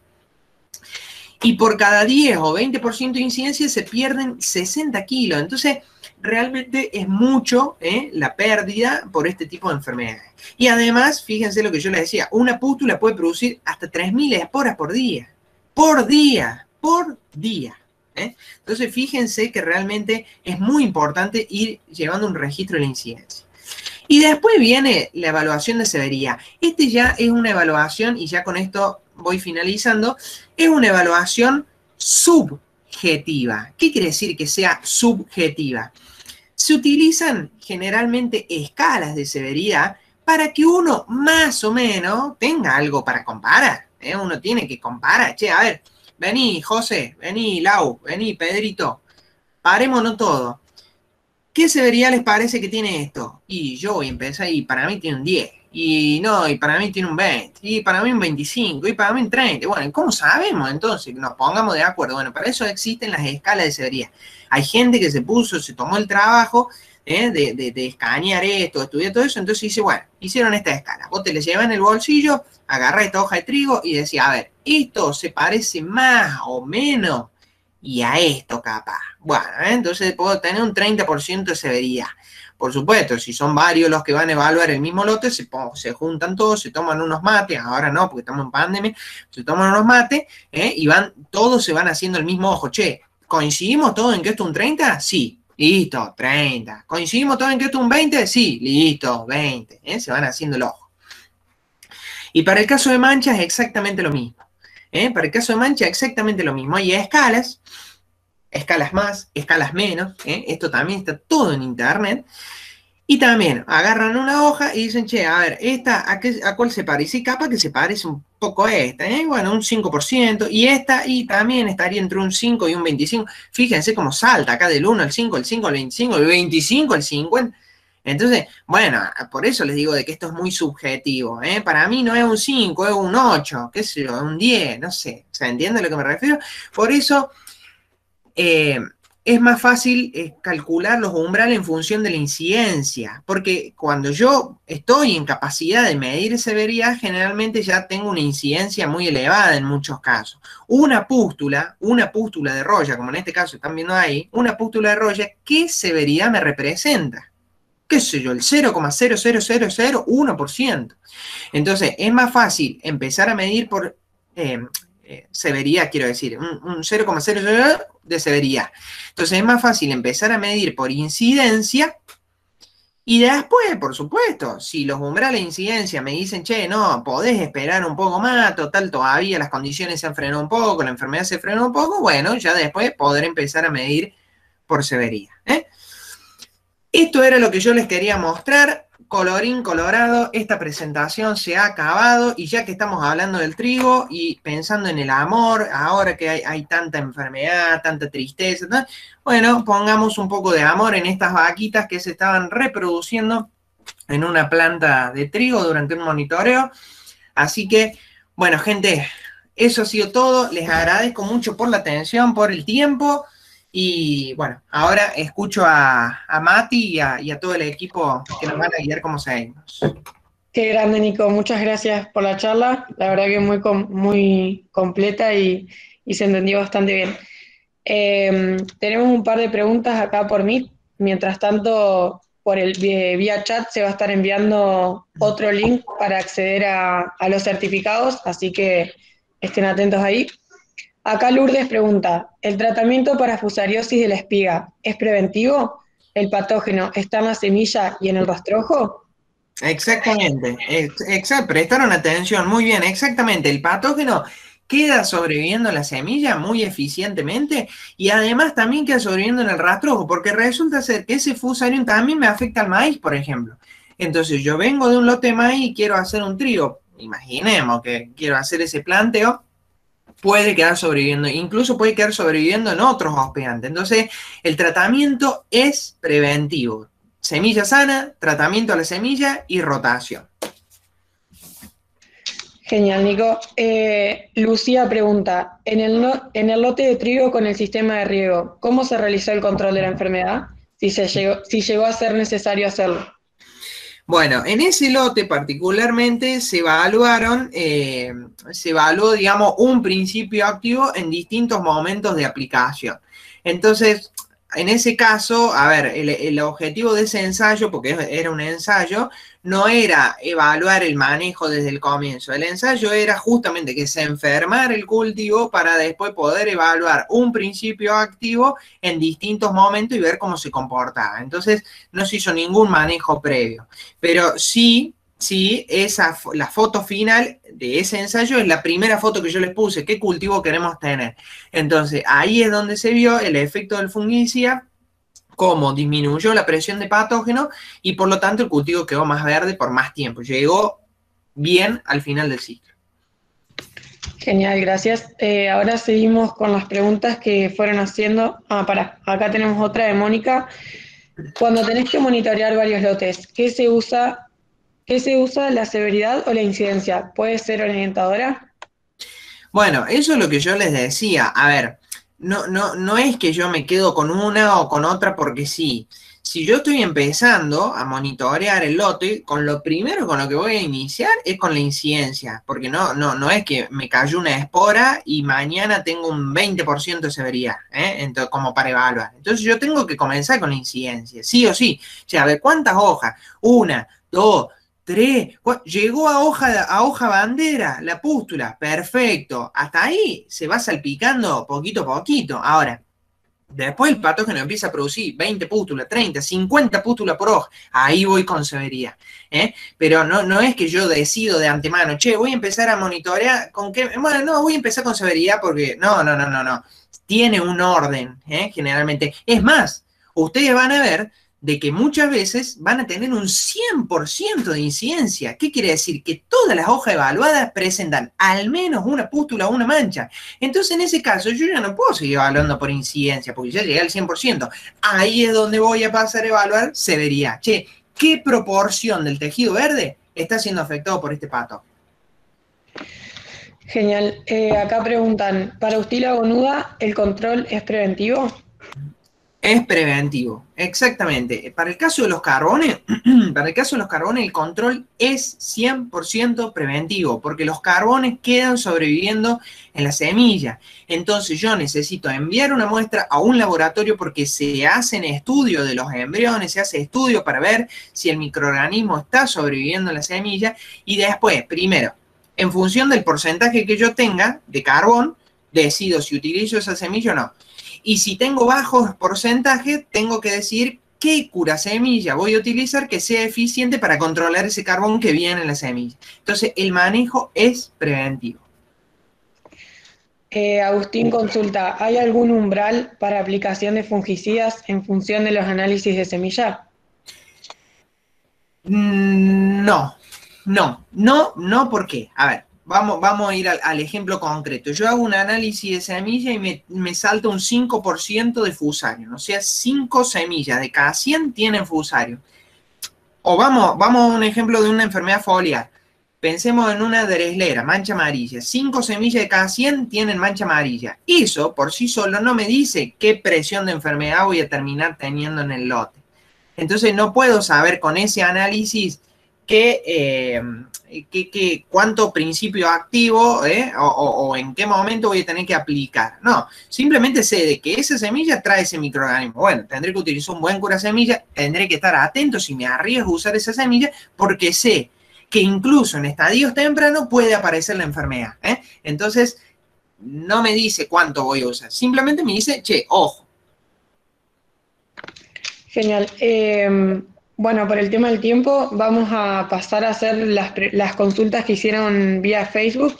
Y por cada 10 o 20% de incidencia se pierden 60 kilos. Entonces, realmente es mucho la pérdida por este tipo de enfermedades. Y además, fíjense lo que yo les decía, una pústula puede producir hasta 3.000 esporas por día. Por día. Entonces, fíjense que realmente es muy importante ir llevando un registro de la incidencia. Y después viene la evaluación de severidad. Este ya es una evaluación, y ya con esto voy finalizando, es una evaluación subjetiva. ¿Qué quiere decir que sea subjetiva? Se utilizan generalmente escalas de severidad para que uno más o menos tenga algo para comparar. Uno tiene que comparar. Che, a ver, vení José, vení Lau, vení Pedrito, parémonos todo. ¿Qué severidad les parece que tiene esto? Y yo voy a empezar y para mí tiene un 10. Y no, y para mí tiene un 20. Y para mí un 25. Y para mí un 30. Bueno, ¿cómo sabemos entonces? Nos pongamos de acuerdo. Bueno, para eso existen las escalas de severidad. Hay gente que se tomó el trabajo de escanear esto, estudiar todo eso. Entonces dice, bueno, hicieron esta escala. Vos te la llevas en el bolsillo, agarrás esta hoja de trigo y decís, a ver, esto se parece más o menos y a esto capaz. Bueno, entonces puedo tener un 30% de severidad. Por supuesto, si son varios los que van a evaluar el mismo lote, se juntan todos, se toman unos mates, ahora no, porque estamos en pandemia, se toman unos mates, y todos se van haciendo el mismo ojo. Che, ¿coincidimos todos en que esto es un 30? Sí, listo, 30. ¿Coincidimos todos en que esto es un 20? Sí, listo, 20. Se van haciendo el ojo. Y para el caso de mancha es exactamente lo mismo. Para el caso de mancha exactamente lo mismo. Hay escalas más, escalas menos, esto también está todo en internet, y también agarran una hoja y dicen, che, a ver, esta, ¿a cuál se parece? Y capaz que se parece un poco a esta, bueno, un 5%, y esta, y también estaría entre un 5 y un 25, fíjense cómo salta acá del 1 al 5, el 5 al 25, el 25 al 50, entonces, bueno, por eso les digo de que esto es muy subjetivo, para mí no es un 5, es un 8, qué sé yo, un 10, no sé, ¿se entiende a lo que me refiero? Por eso, es más fácil calcular los umbrales en función de la incidencia, porque cuando yo estoy en capacidad de medir severidad, generalmente ya tengo una incidencia muy elevada en muchos casos. Una pústula de Roya, como en este caso están viendo ahí, una pústula de Roya, ¿qué severidad me representa? ¿Qué sé yo? El 0,00001%. Entonces, es más fácil empezar a medir por severidad, quiero decir, un 0,00 de severidad. Entonces, es más fácil empezar a medir por incidencia y después, por supuesto, si los umbrales de incidencia me dicen, che, no, podés esperar un poco más, total, todavía las condiciones se han frenado un poco, la enfermedad se frenó un poco, bueno, ya después podré empezar a medir por severidad. Esto era lo que yo les quería mostrar. Colorín colorado, esta presentación se ha acabado y ya que estamos hablando del trigo y pensando en el amor, ahora que hay tanta enfermedad, tanta tristeza, ¿no? Bueno, pongamos un poco de amor en estas vaquitas que se estaban reproduciendo en una planta de trigo durante un monitoreo. Así que, bueno, gente, eso ha sido todo. Les agradezco mucho por la atención, por el tiempo. Y bueno, ahora escucho a Mati y a todo el equipo que nos van a guiar como seguimos. Qué grande, Nico. Muchas gracias por la charla. La verdad que muy completa y se entendió bastante bien. Tenemos un par de preguntas acá por mí. Mientras tanto, por el vía chat se va a estar enviando otro link para acceder a los certificados, así que estén atentos ahí. Acá Lourdes pregunta, ¿el tratamiento para fusariosis de la espiga es preventivo? ¿El patógeno está en la semilla y en el rastrojo? Exactamente, prestaron atención, muy bien, exactamente. El patógeno queda sobreviviendo en la semilla muy eficientemente y además también queda sobreviviendo en el rastrojo, porque resulta ser que ese fusarium también me afecta al maíz, por ejemplo. Entonces yo vengo de un lote de maíz y quiero hacer un trigo, imaginemos que quiero hacer ese planteo, puede quedar sobreviviendo, incluso puede quedar sobreviviendo en otros hospedantes. Entonces, el tratamiento es preventivo. Semilla sana, tratamiento a la semilla y rotación. Genial, Nico. Lucía pregunta, en el lote de trigo con el sistema de riego, ¿cómo se realizó el control de la enfermedad? Si llegó a ser necesario hacerlo. Bueno, en ese lote particularmente se evaluó, digamos, un principio activo en distintos momentos de aplicación. Entonces, en ese caso, a ver, el objetivo de ese ensayo, porque era un ensayo, no era evaluar el manejo desde el comienzo. El ensayo era justamente que se enfermara el cultivo para después poder evaluar un principio activo en distintos momentos y ver cómo se comportaba. Entonces, no se hizo ningún manejo previo. Pero sí, la foto final de ese ensayo es la primera foto que yo les puse, qué cultivo queremos tener. Entonces, ahí es donde se vio el efecto del fungicida, cómo disminuyó la presión de patógeno y por lo tanto el cultivo quedó más verde por más tiempo. Llegó bien al final del ciclo. Genial, gracias. Ahora seguimos con las preguntas que fueron haciendo. Acá tenemos otra de Mónica. Cuando tenés que monitorear varios lotes, ¿qué se usa, la severidad o la incidencia? ¿Puede ser orientadora? Bueno, eso es lo que yo les decía. A ver, no es que yo me quedo con una o con otra porque sí. Si yo estoy empezando a monitorear el lote, con lo primero con lo que voy a iniciar es con la incidencia, porque no es que me cayó una espora y mañana tengo un 20% de severidad, entonces, como para evaluar. Entonces yo tengo que comenzar con la incidencia, sí o sí. O sea, a ver, ¿cuántas hojas? 1, 2, 3, llegó a hoja bandera, la pústula, perfecto. Hasta ahí se va salpicando poquito a poquito. Ahora, después el patógeno empieza a producir 20 pústulas, 30, 50 pústulas por hoja. Ahí voy con severidad. Pero no es que yo decido de antemano, che, voy a empezar a monitorear con qué. Bueno, no, voy a empezar con severidad porque no. Tiene un orden, generalmente. Es más, ustedes van a ver de que muchas veces van a tener un 100% de incidencia. ¿Qué quiere decir? Que todas las hojas evaluadas presentan al menos una pústula o una mancha. Entonces, en ese caso, yo ya no puedo seguir evaluando por incidencia, porque ya llegué al 100%. Ahí es donde voy a pasar a evaluar severidad. Che, ¿qué proporción del tejido verde está siendo afectado por este pato? Genial. Acá preguntan, ¿para Ustila gonuda el control es preventivo? Es preventivo, exactamente. Para el caso de los carbones, el control es 100% preventivo, porque los carbones quedan sobreviviendo en la semilla. Entonces yo necesito enviar una muestra a un laboratorio porque se hacen estudios de los embriones, se hace estudio para ver si el microorganismo está sobreviviendo en la semilla, y después, primero, en función del porcentaje que yo tenga de carbón, decido si utilizo esa semilla o no. Y si tengo bajos porcentajes, tengo que decir qué curasemilla voy a utilizar que sea eficiente para controlar ese carbón que viene en la semilla. Entonces, el manejo es preventivo. Agustín consulta, ¿hay algún umbral para aplicación de fungicidas en función de los análisis de semilla? No, ¿por qué? A ver, vamos a ir al ejemplo concreto. Yo hago un análisis de semilla y me salta un 5% de fusarium, o sea, 5 semillas de cada 100 tienen fusarium. O vamos a un ejemplo de una enfermedad foliar. Pensemos en una dreslera, mancha amarilla. 5 semillas de cada 100 tienen mancha amarilla. Eso por sí solo no me dice qué presión de enfermedad voy a terminar teniendo en el lote. Entonces no puedo saber con ese análisis cuánto principio activo o en qué momento voy a tener que aplicar. No, simplemente sé de que esa semilla trae ese microorganismo. Bueno, tendré que utilizar un buen curasemilla, tendré que estar atento si me arriesgo a usar esa semilla, porque sé que incluso en estadios tempranos puede aparecer la enfermedad. Entonces, no me dice cuánto voy a usar, simplemente me dice, che, ojo. Genial. Bueno, por el tema del tiempo, vamos a pasar a hacer las consultas que hicieron vía Facebook.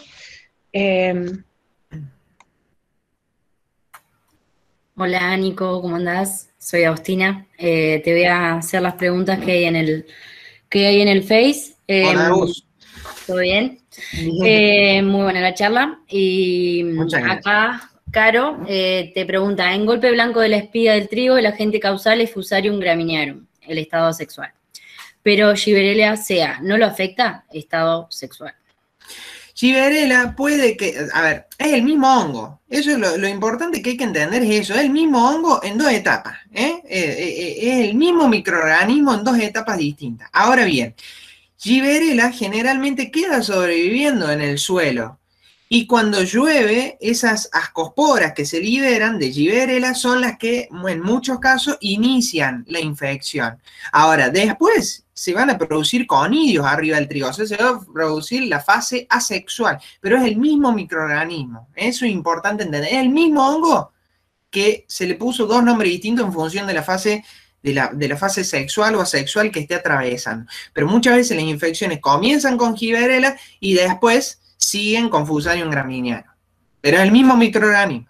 Hola Nico, ¿cómo andás? Soy Agustina. Te voy a hacer las preguntas que hay en el Face. Hola, Agus. ¿Todo bien? Muy buena la charla. Y muchas gracias. Acá, Caro, te pregunta, en golpe blanco de la espiga del trigo, el agente causal es Fusarium graminearum, el estado sexual. Pero Gibberella sea, ¿no lo afecta? Estado sexual. Gibberella puede que, a ver, es el mismo hongo. Eso es lo importante que hay que entender, es eso, es el mismo hongo en 2 etapas. Es el mismo microorganismo en 2 etapas distintas. Ahora bien, Gibberella generalmente queda sobreviviendo en el suelo. Y cuando llueve, esas ascosporas que se liberan de Gibberella son las que, en muchos casos, inician la infección. Ahora, después se van a producir conidios arriba del trigo, o sea, se va a producir la fase asexual, pero es el mismo microorganismo. Eso es importante entender. Es el mismo hongo que se le puso 2 nombres distintos en función de la fase de la fase sexual o asexual que esté atravesando. Pero muchas veces las infecciones comienzan con Gibberella y después siguen con Fusarium graminearum. Pero es el mismo microorganismo.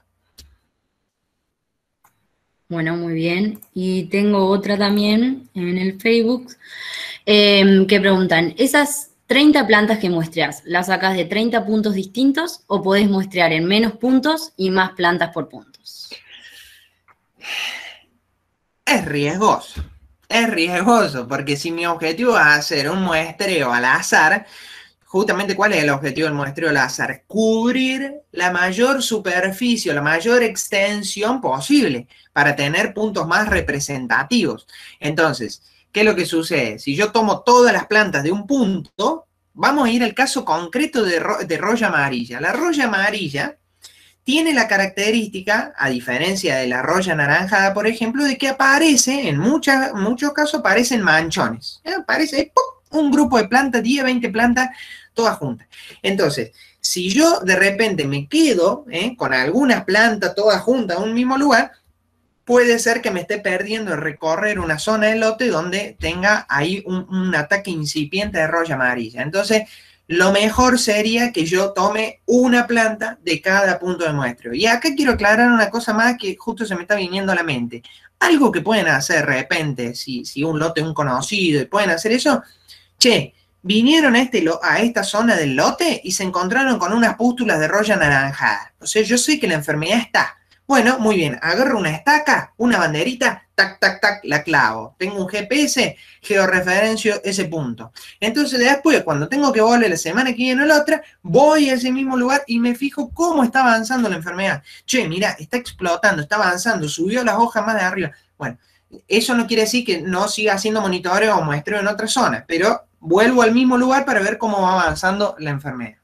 Bueno, muy bien. Y tengo otra también en el Facebook que preguntan, ¿esas 30 plantas que muestras, las sacas de 30 puntos distintos o podés muestrear en menos puntos y más plantas por puntos? Es riesgoso, porque si mi objetivo es hacer un muestreo al azar, justamente, ¿cuál es el objetivo del muestreo al azar? Cubrir la mayor superficie, la mayor extensión posible para tener puntos más representativos. Entonces, ¿qué es lo que sucede? Si yo tomo todas las plantas de un punto, vamos a ir al caso concreto de roya amarilla. La roya amarilla tiene la característica, a diferencia de la roya anaranjada, por ejemplo, de que aparece, en muchos casos aparecen manchones. Aparece un grupo de plantas, 10, 20 plantas, todas juntas. Entonces, si yo de repente me quedo con algunas plantas todas juntas en un mismo lugar, puede ser que me esté perdiendo el recorrer una zona del lote donde tenga ahí un ataque incipiente de roya amarilla. Entonces, lo mejor sería que yo tome una planta de cada punto de muestreo. Y acá quiero aclarar una cosa más que justo se me está viniendo a la mente. Algo que pueden hacer de repente, si un lote es un conocido y pueden hacer eso, che, vinieron a esta zona del lote y se encontraron con unas pústulas de roya anaranjada. O sea, yo sé que la enfermedad está. Bueno, muy bien, agarro una estaca, una banderita, tac, tac, tac, la clavo. Tengo un GPS, georreferencio ese punto. Entonces después, cuando tengo que volver la semana que viene o la otra, voy a ese mismo lugar y me fijo cómo está avanzando la enfermedad. Che, mira, está explotando, está avanzando, subió las hojas más de arriba. Bueno, eso no quiere decir que no siga haciendo monitoreo o muestreo en otras zonas, pero vuelvo al mismo lugar para ver cómo va avanzando la enfermedad.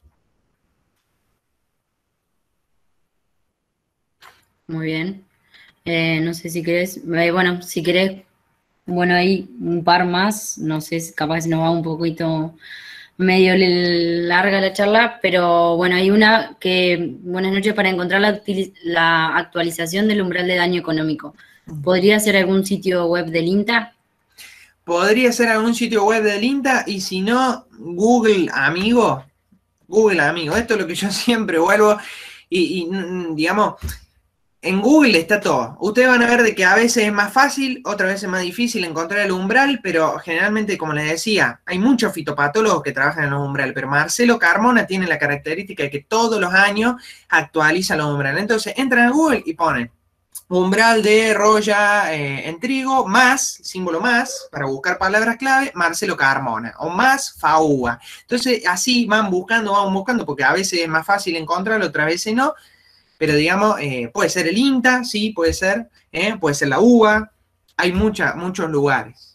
Muy bien. No sé si querés, bueno, si querés, bueno, hay un par más, no sé, capaz nos va un poquito medio larga la charla, pero bueno, hay una que, buenas noches, para encontrar la actualización del umbral de daño económico. ¿Podría ser algún sitio web del INTA? Podría ser algún sitio web del INTA y si no, Google Amigo. Google Amigo, esto es lo que yo siempre vuelvo y digamos, en Google está todo. Ustedes van a ver de que a veces es más fácil, otras veces es más difícil encontrar el umbral, pero generalmente, como les decía, hay muchos fitopatólogos que trabajan en los umbrales, pero Marcelo Carmona tiene la característica de que todos los años actualiza los umbrales. Entonces, entran a Google y ponen umbral de roya en trigo, más, símbolo más, para buscar palabras clave, Marcelo Carmona, o más FAUA. Entonces, así van buscando, porque a veces es más fácil encontrarlo, otras veces no. Pero digamos, puede ser el INTA, sí, puede ser la UBA, hay muchos lugares.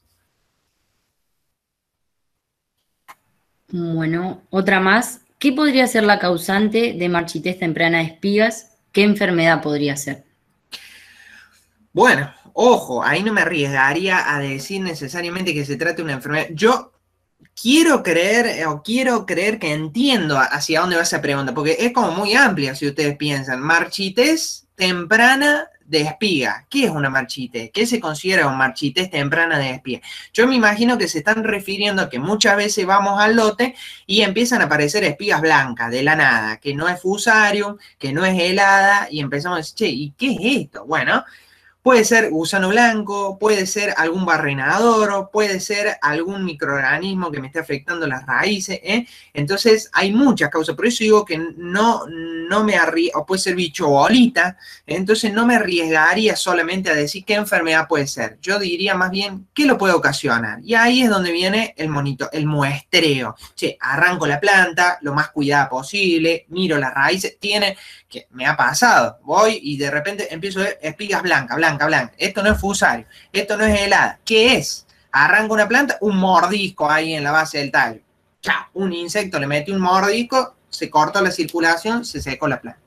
Bueno, otra más. ¿Qué podría ser la causante de marchitez temprana de espigas? ¿Qué enfermedad podría ser? Bueno, ojo, ahí no me arriesgaría a decir necesariamente que se trate de una enfermedad. Yo quiero creer que entiendo hacia dónde va esa pregunta, porque es como muy amplia si ustedes piensan. Marchitez temprana de espiga. ¿Qué es una marchitez? ¿Qué se considera una marchitez temprana de espiga? Yo me imagino que se están refiriendo a que muchas veces vamos al lote y empiezan a aparecer espigas blancas de la nada, que no es fusarium, que no es helada, y empezamos a decir, che, ¿y qué es esto? Bueno, puede ser gusano blanco, puede ser algún barrenador, puede ser algún microorganismo que me esté afectando las raíces, ¿eh? Entonces hay muchas causas, por eso digo que no me arriesgo, o puede ser bicho bolita, entonces no me arriesgaría solamente a decir qué enfermedad puede ser. Yo diría más bien qué lo puede ocasionar. Y ahí es donde viene el muestreo. Che, arranco la planta lo más cuidada posible, miro las raíces, que me ha pasado, voy y de repente empiezo a ver espigas blancas. Esto no es fusario, esto no es helada. ¿Qué es? Arranco una planta, un mordisco ahí en la base del tallo. Chao, un insecto le mete un mordisco, se cortó la circulación, se secó la planta.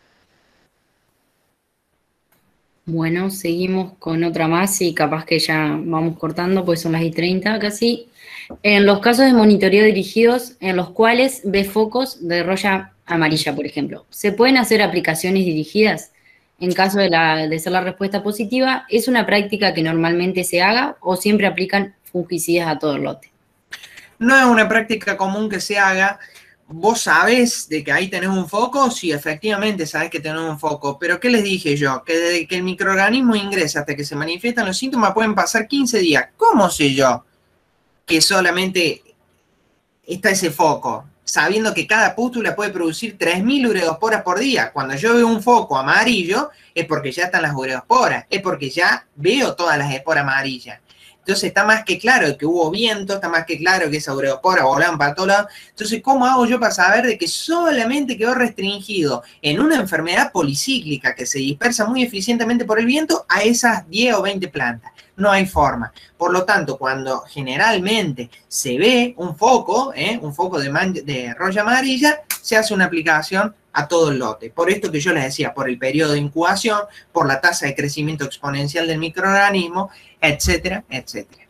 Bueno, seguimos con otra más y capaz que ya vamos cortando, pues son las 1:30 casi. En los casos de monitoreo dirigidos en los cuales ve focos de roya amarilla, por ejemplo, ¿se pueden hacer aplicaciones dirigidas? En caso de ser la respuesta positiva, ¿es una práctica que normalmente se haga o siempre aplican fungicidas a todo el lote? No es una práctica común que se haga. ¿Vos sabés de que ahí tenés un foco? Sí, efectivamente sabés que tenés un foco. Pero ¿qué les dije yo? Que desde que el microorganismo ingresa hasta que se manifiestan los síntomas pueden pasar 15 días. ¿Cómo sé yo que solamente está ese foco? Sabiendo que cada pústula puede producir 3.000 ureosporas por día. Cuando yo veo un foco amarillo, es porque ya están las ureosporas, es porque ya veo todas las esporas amarillas. Entonces está más que claro que hubo viento, está más que claro que esa ureospora volaban para todos lados. Entonces, ¿cómo hago yo para saber de que solamente quedó restringido en una enfermedad policíclica que se dispersa muy eficientemente por el viento a esas 10 o 20 plantas? No hay forma. Por lo tanto, cuando generalmente se ve un foco de roya amarilla, se hace una aplicación a todo el lote. Por esto que yo les decía, por el periodo de incubación, por la tasa de crecimiento exponencial del microorganismo, etcétera, etcétera.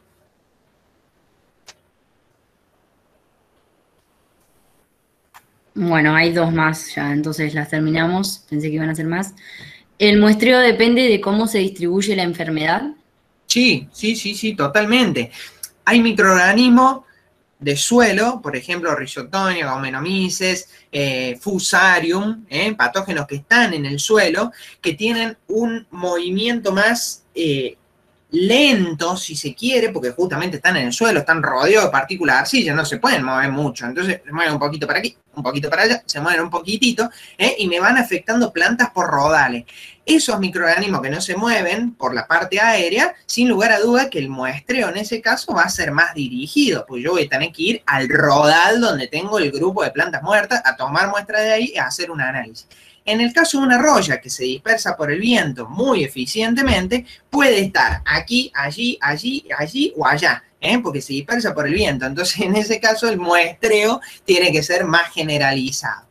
Bueno, hay dos más ya, entonces las terminamos. Pensé que iban a ser más. ¿El muestreo depende de cómo se distribuye la enfermedad? Sí, totalmente. Hay microorganismos de suelo, por ejemplo, Rhizotonia, Gaumenomyces, Fusarium, patógenos que están en el suelo, que tienen un movimiento más lento, si se quiere, porque justamente están en el suelo, están rodeados de partículas de arcilla, no se pueden mover mucho. Entonces, se mueven un poquito para aquí, un poquito para allá, se mueven un poquitito, y me van afectando plantas por rodales. Esos microorganismos que no se mueven por la parte aérea, sin lugar a duda que el muestreo en ese caso va a ser más dirigido, pues yo voy a tener que ir al rodal donde tengo el grupo de plantas muertas, a tomar muestras de ahí y a hacer un análisis. En el caso de una roya que se dispersa por el viento muy eficientemente, puede estar aquí, allí, allí, allí o allá, porque se dispersa por el viento. Entonces, en ese caso, el muestreo tiene que ser más generalizado.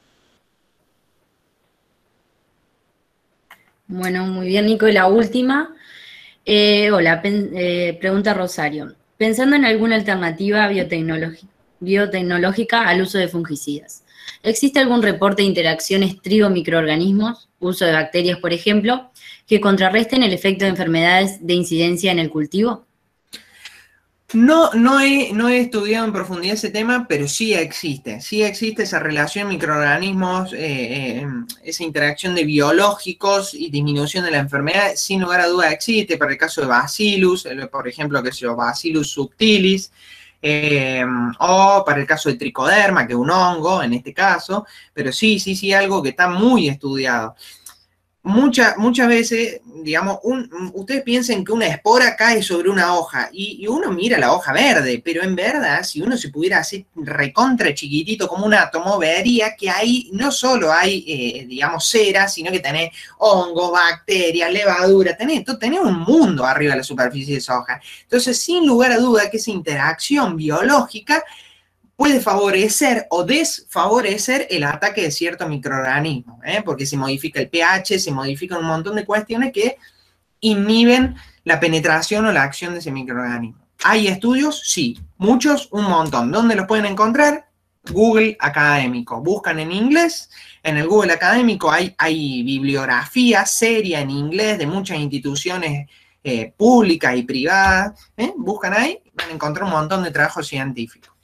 Bueno, muy bien, Nico. Y la última. Hola, pregunta Rosario. Pensando en alguna alternativa biotecnológica al uso de fungicidas, ¿existe algún reporte de interacciones trigo-microorganismos, uso de bacterias, por ejemplo, que contrarresten el efecto de enfermedades de incidencia en el cultivo? No he estudiado en profundidad ese tema, pero sí existe esa relación microorganismos, esa interacción de biológicos y disminución de la enfermedad, sin lugar a duda existe, para el caso de Bacillus, por ejemplo, que es Bacillus subtilis, o para el caso de Tricoderma, que es un hongo en este caso, pero sí, algo que está muy estudiado. Muchas veces, digamos, ustedes piensen que una espora cae sobre una hoja y uno mira la hoja verde, pero en verdad, si uno se pudiera hacer recontra chiquitito como un átomo, vería que ahí no solo hay, digamos, cera, sino que tenés hongos, bacterias, levadura, tenés un mundo arriba de la superficie de esa hoja. Entonces, sin lugar a duda que esa interacción biológica puede favorecer o desfavorecer el ataque de ciertos microorganismos, porque se modifica el pH, se modifican un montón de cuestiones que inhiben la penetración o la acción de ese microorganismo. ¿Hay estudios? Sí. ¿Muchos? Un montón. ¿Dónde los pueden encontrar? Google académico. Buscan en inglés. En el Google académico hay bibliografía seria en inglés de muchas instituciones públicas y privadas. Buscan ahí, van a encontrar un montón de trabajos científicos.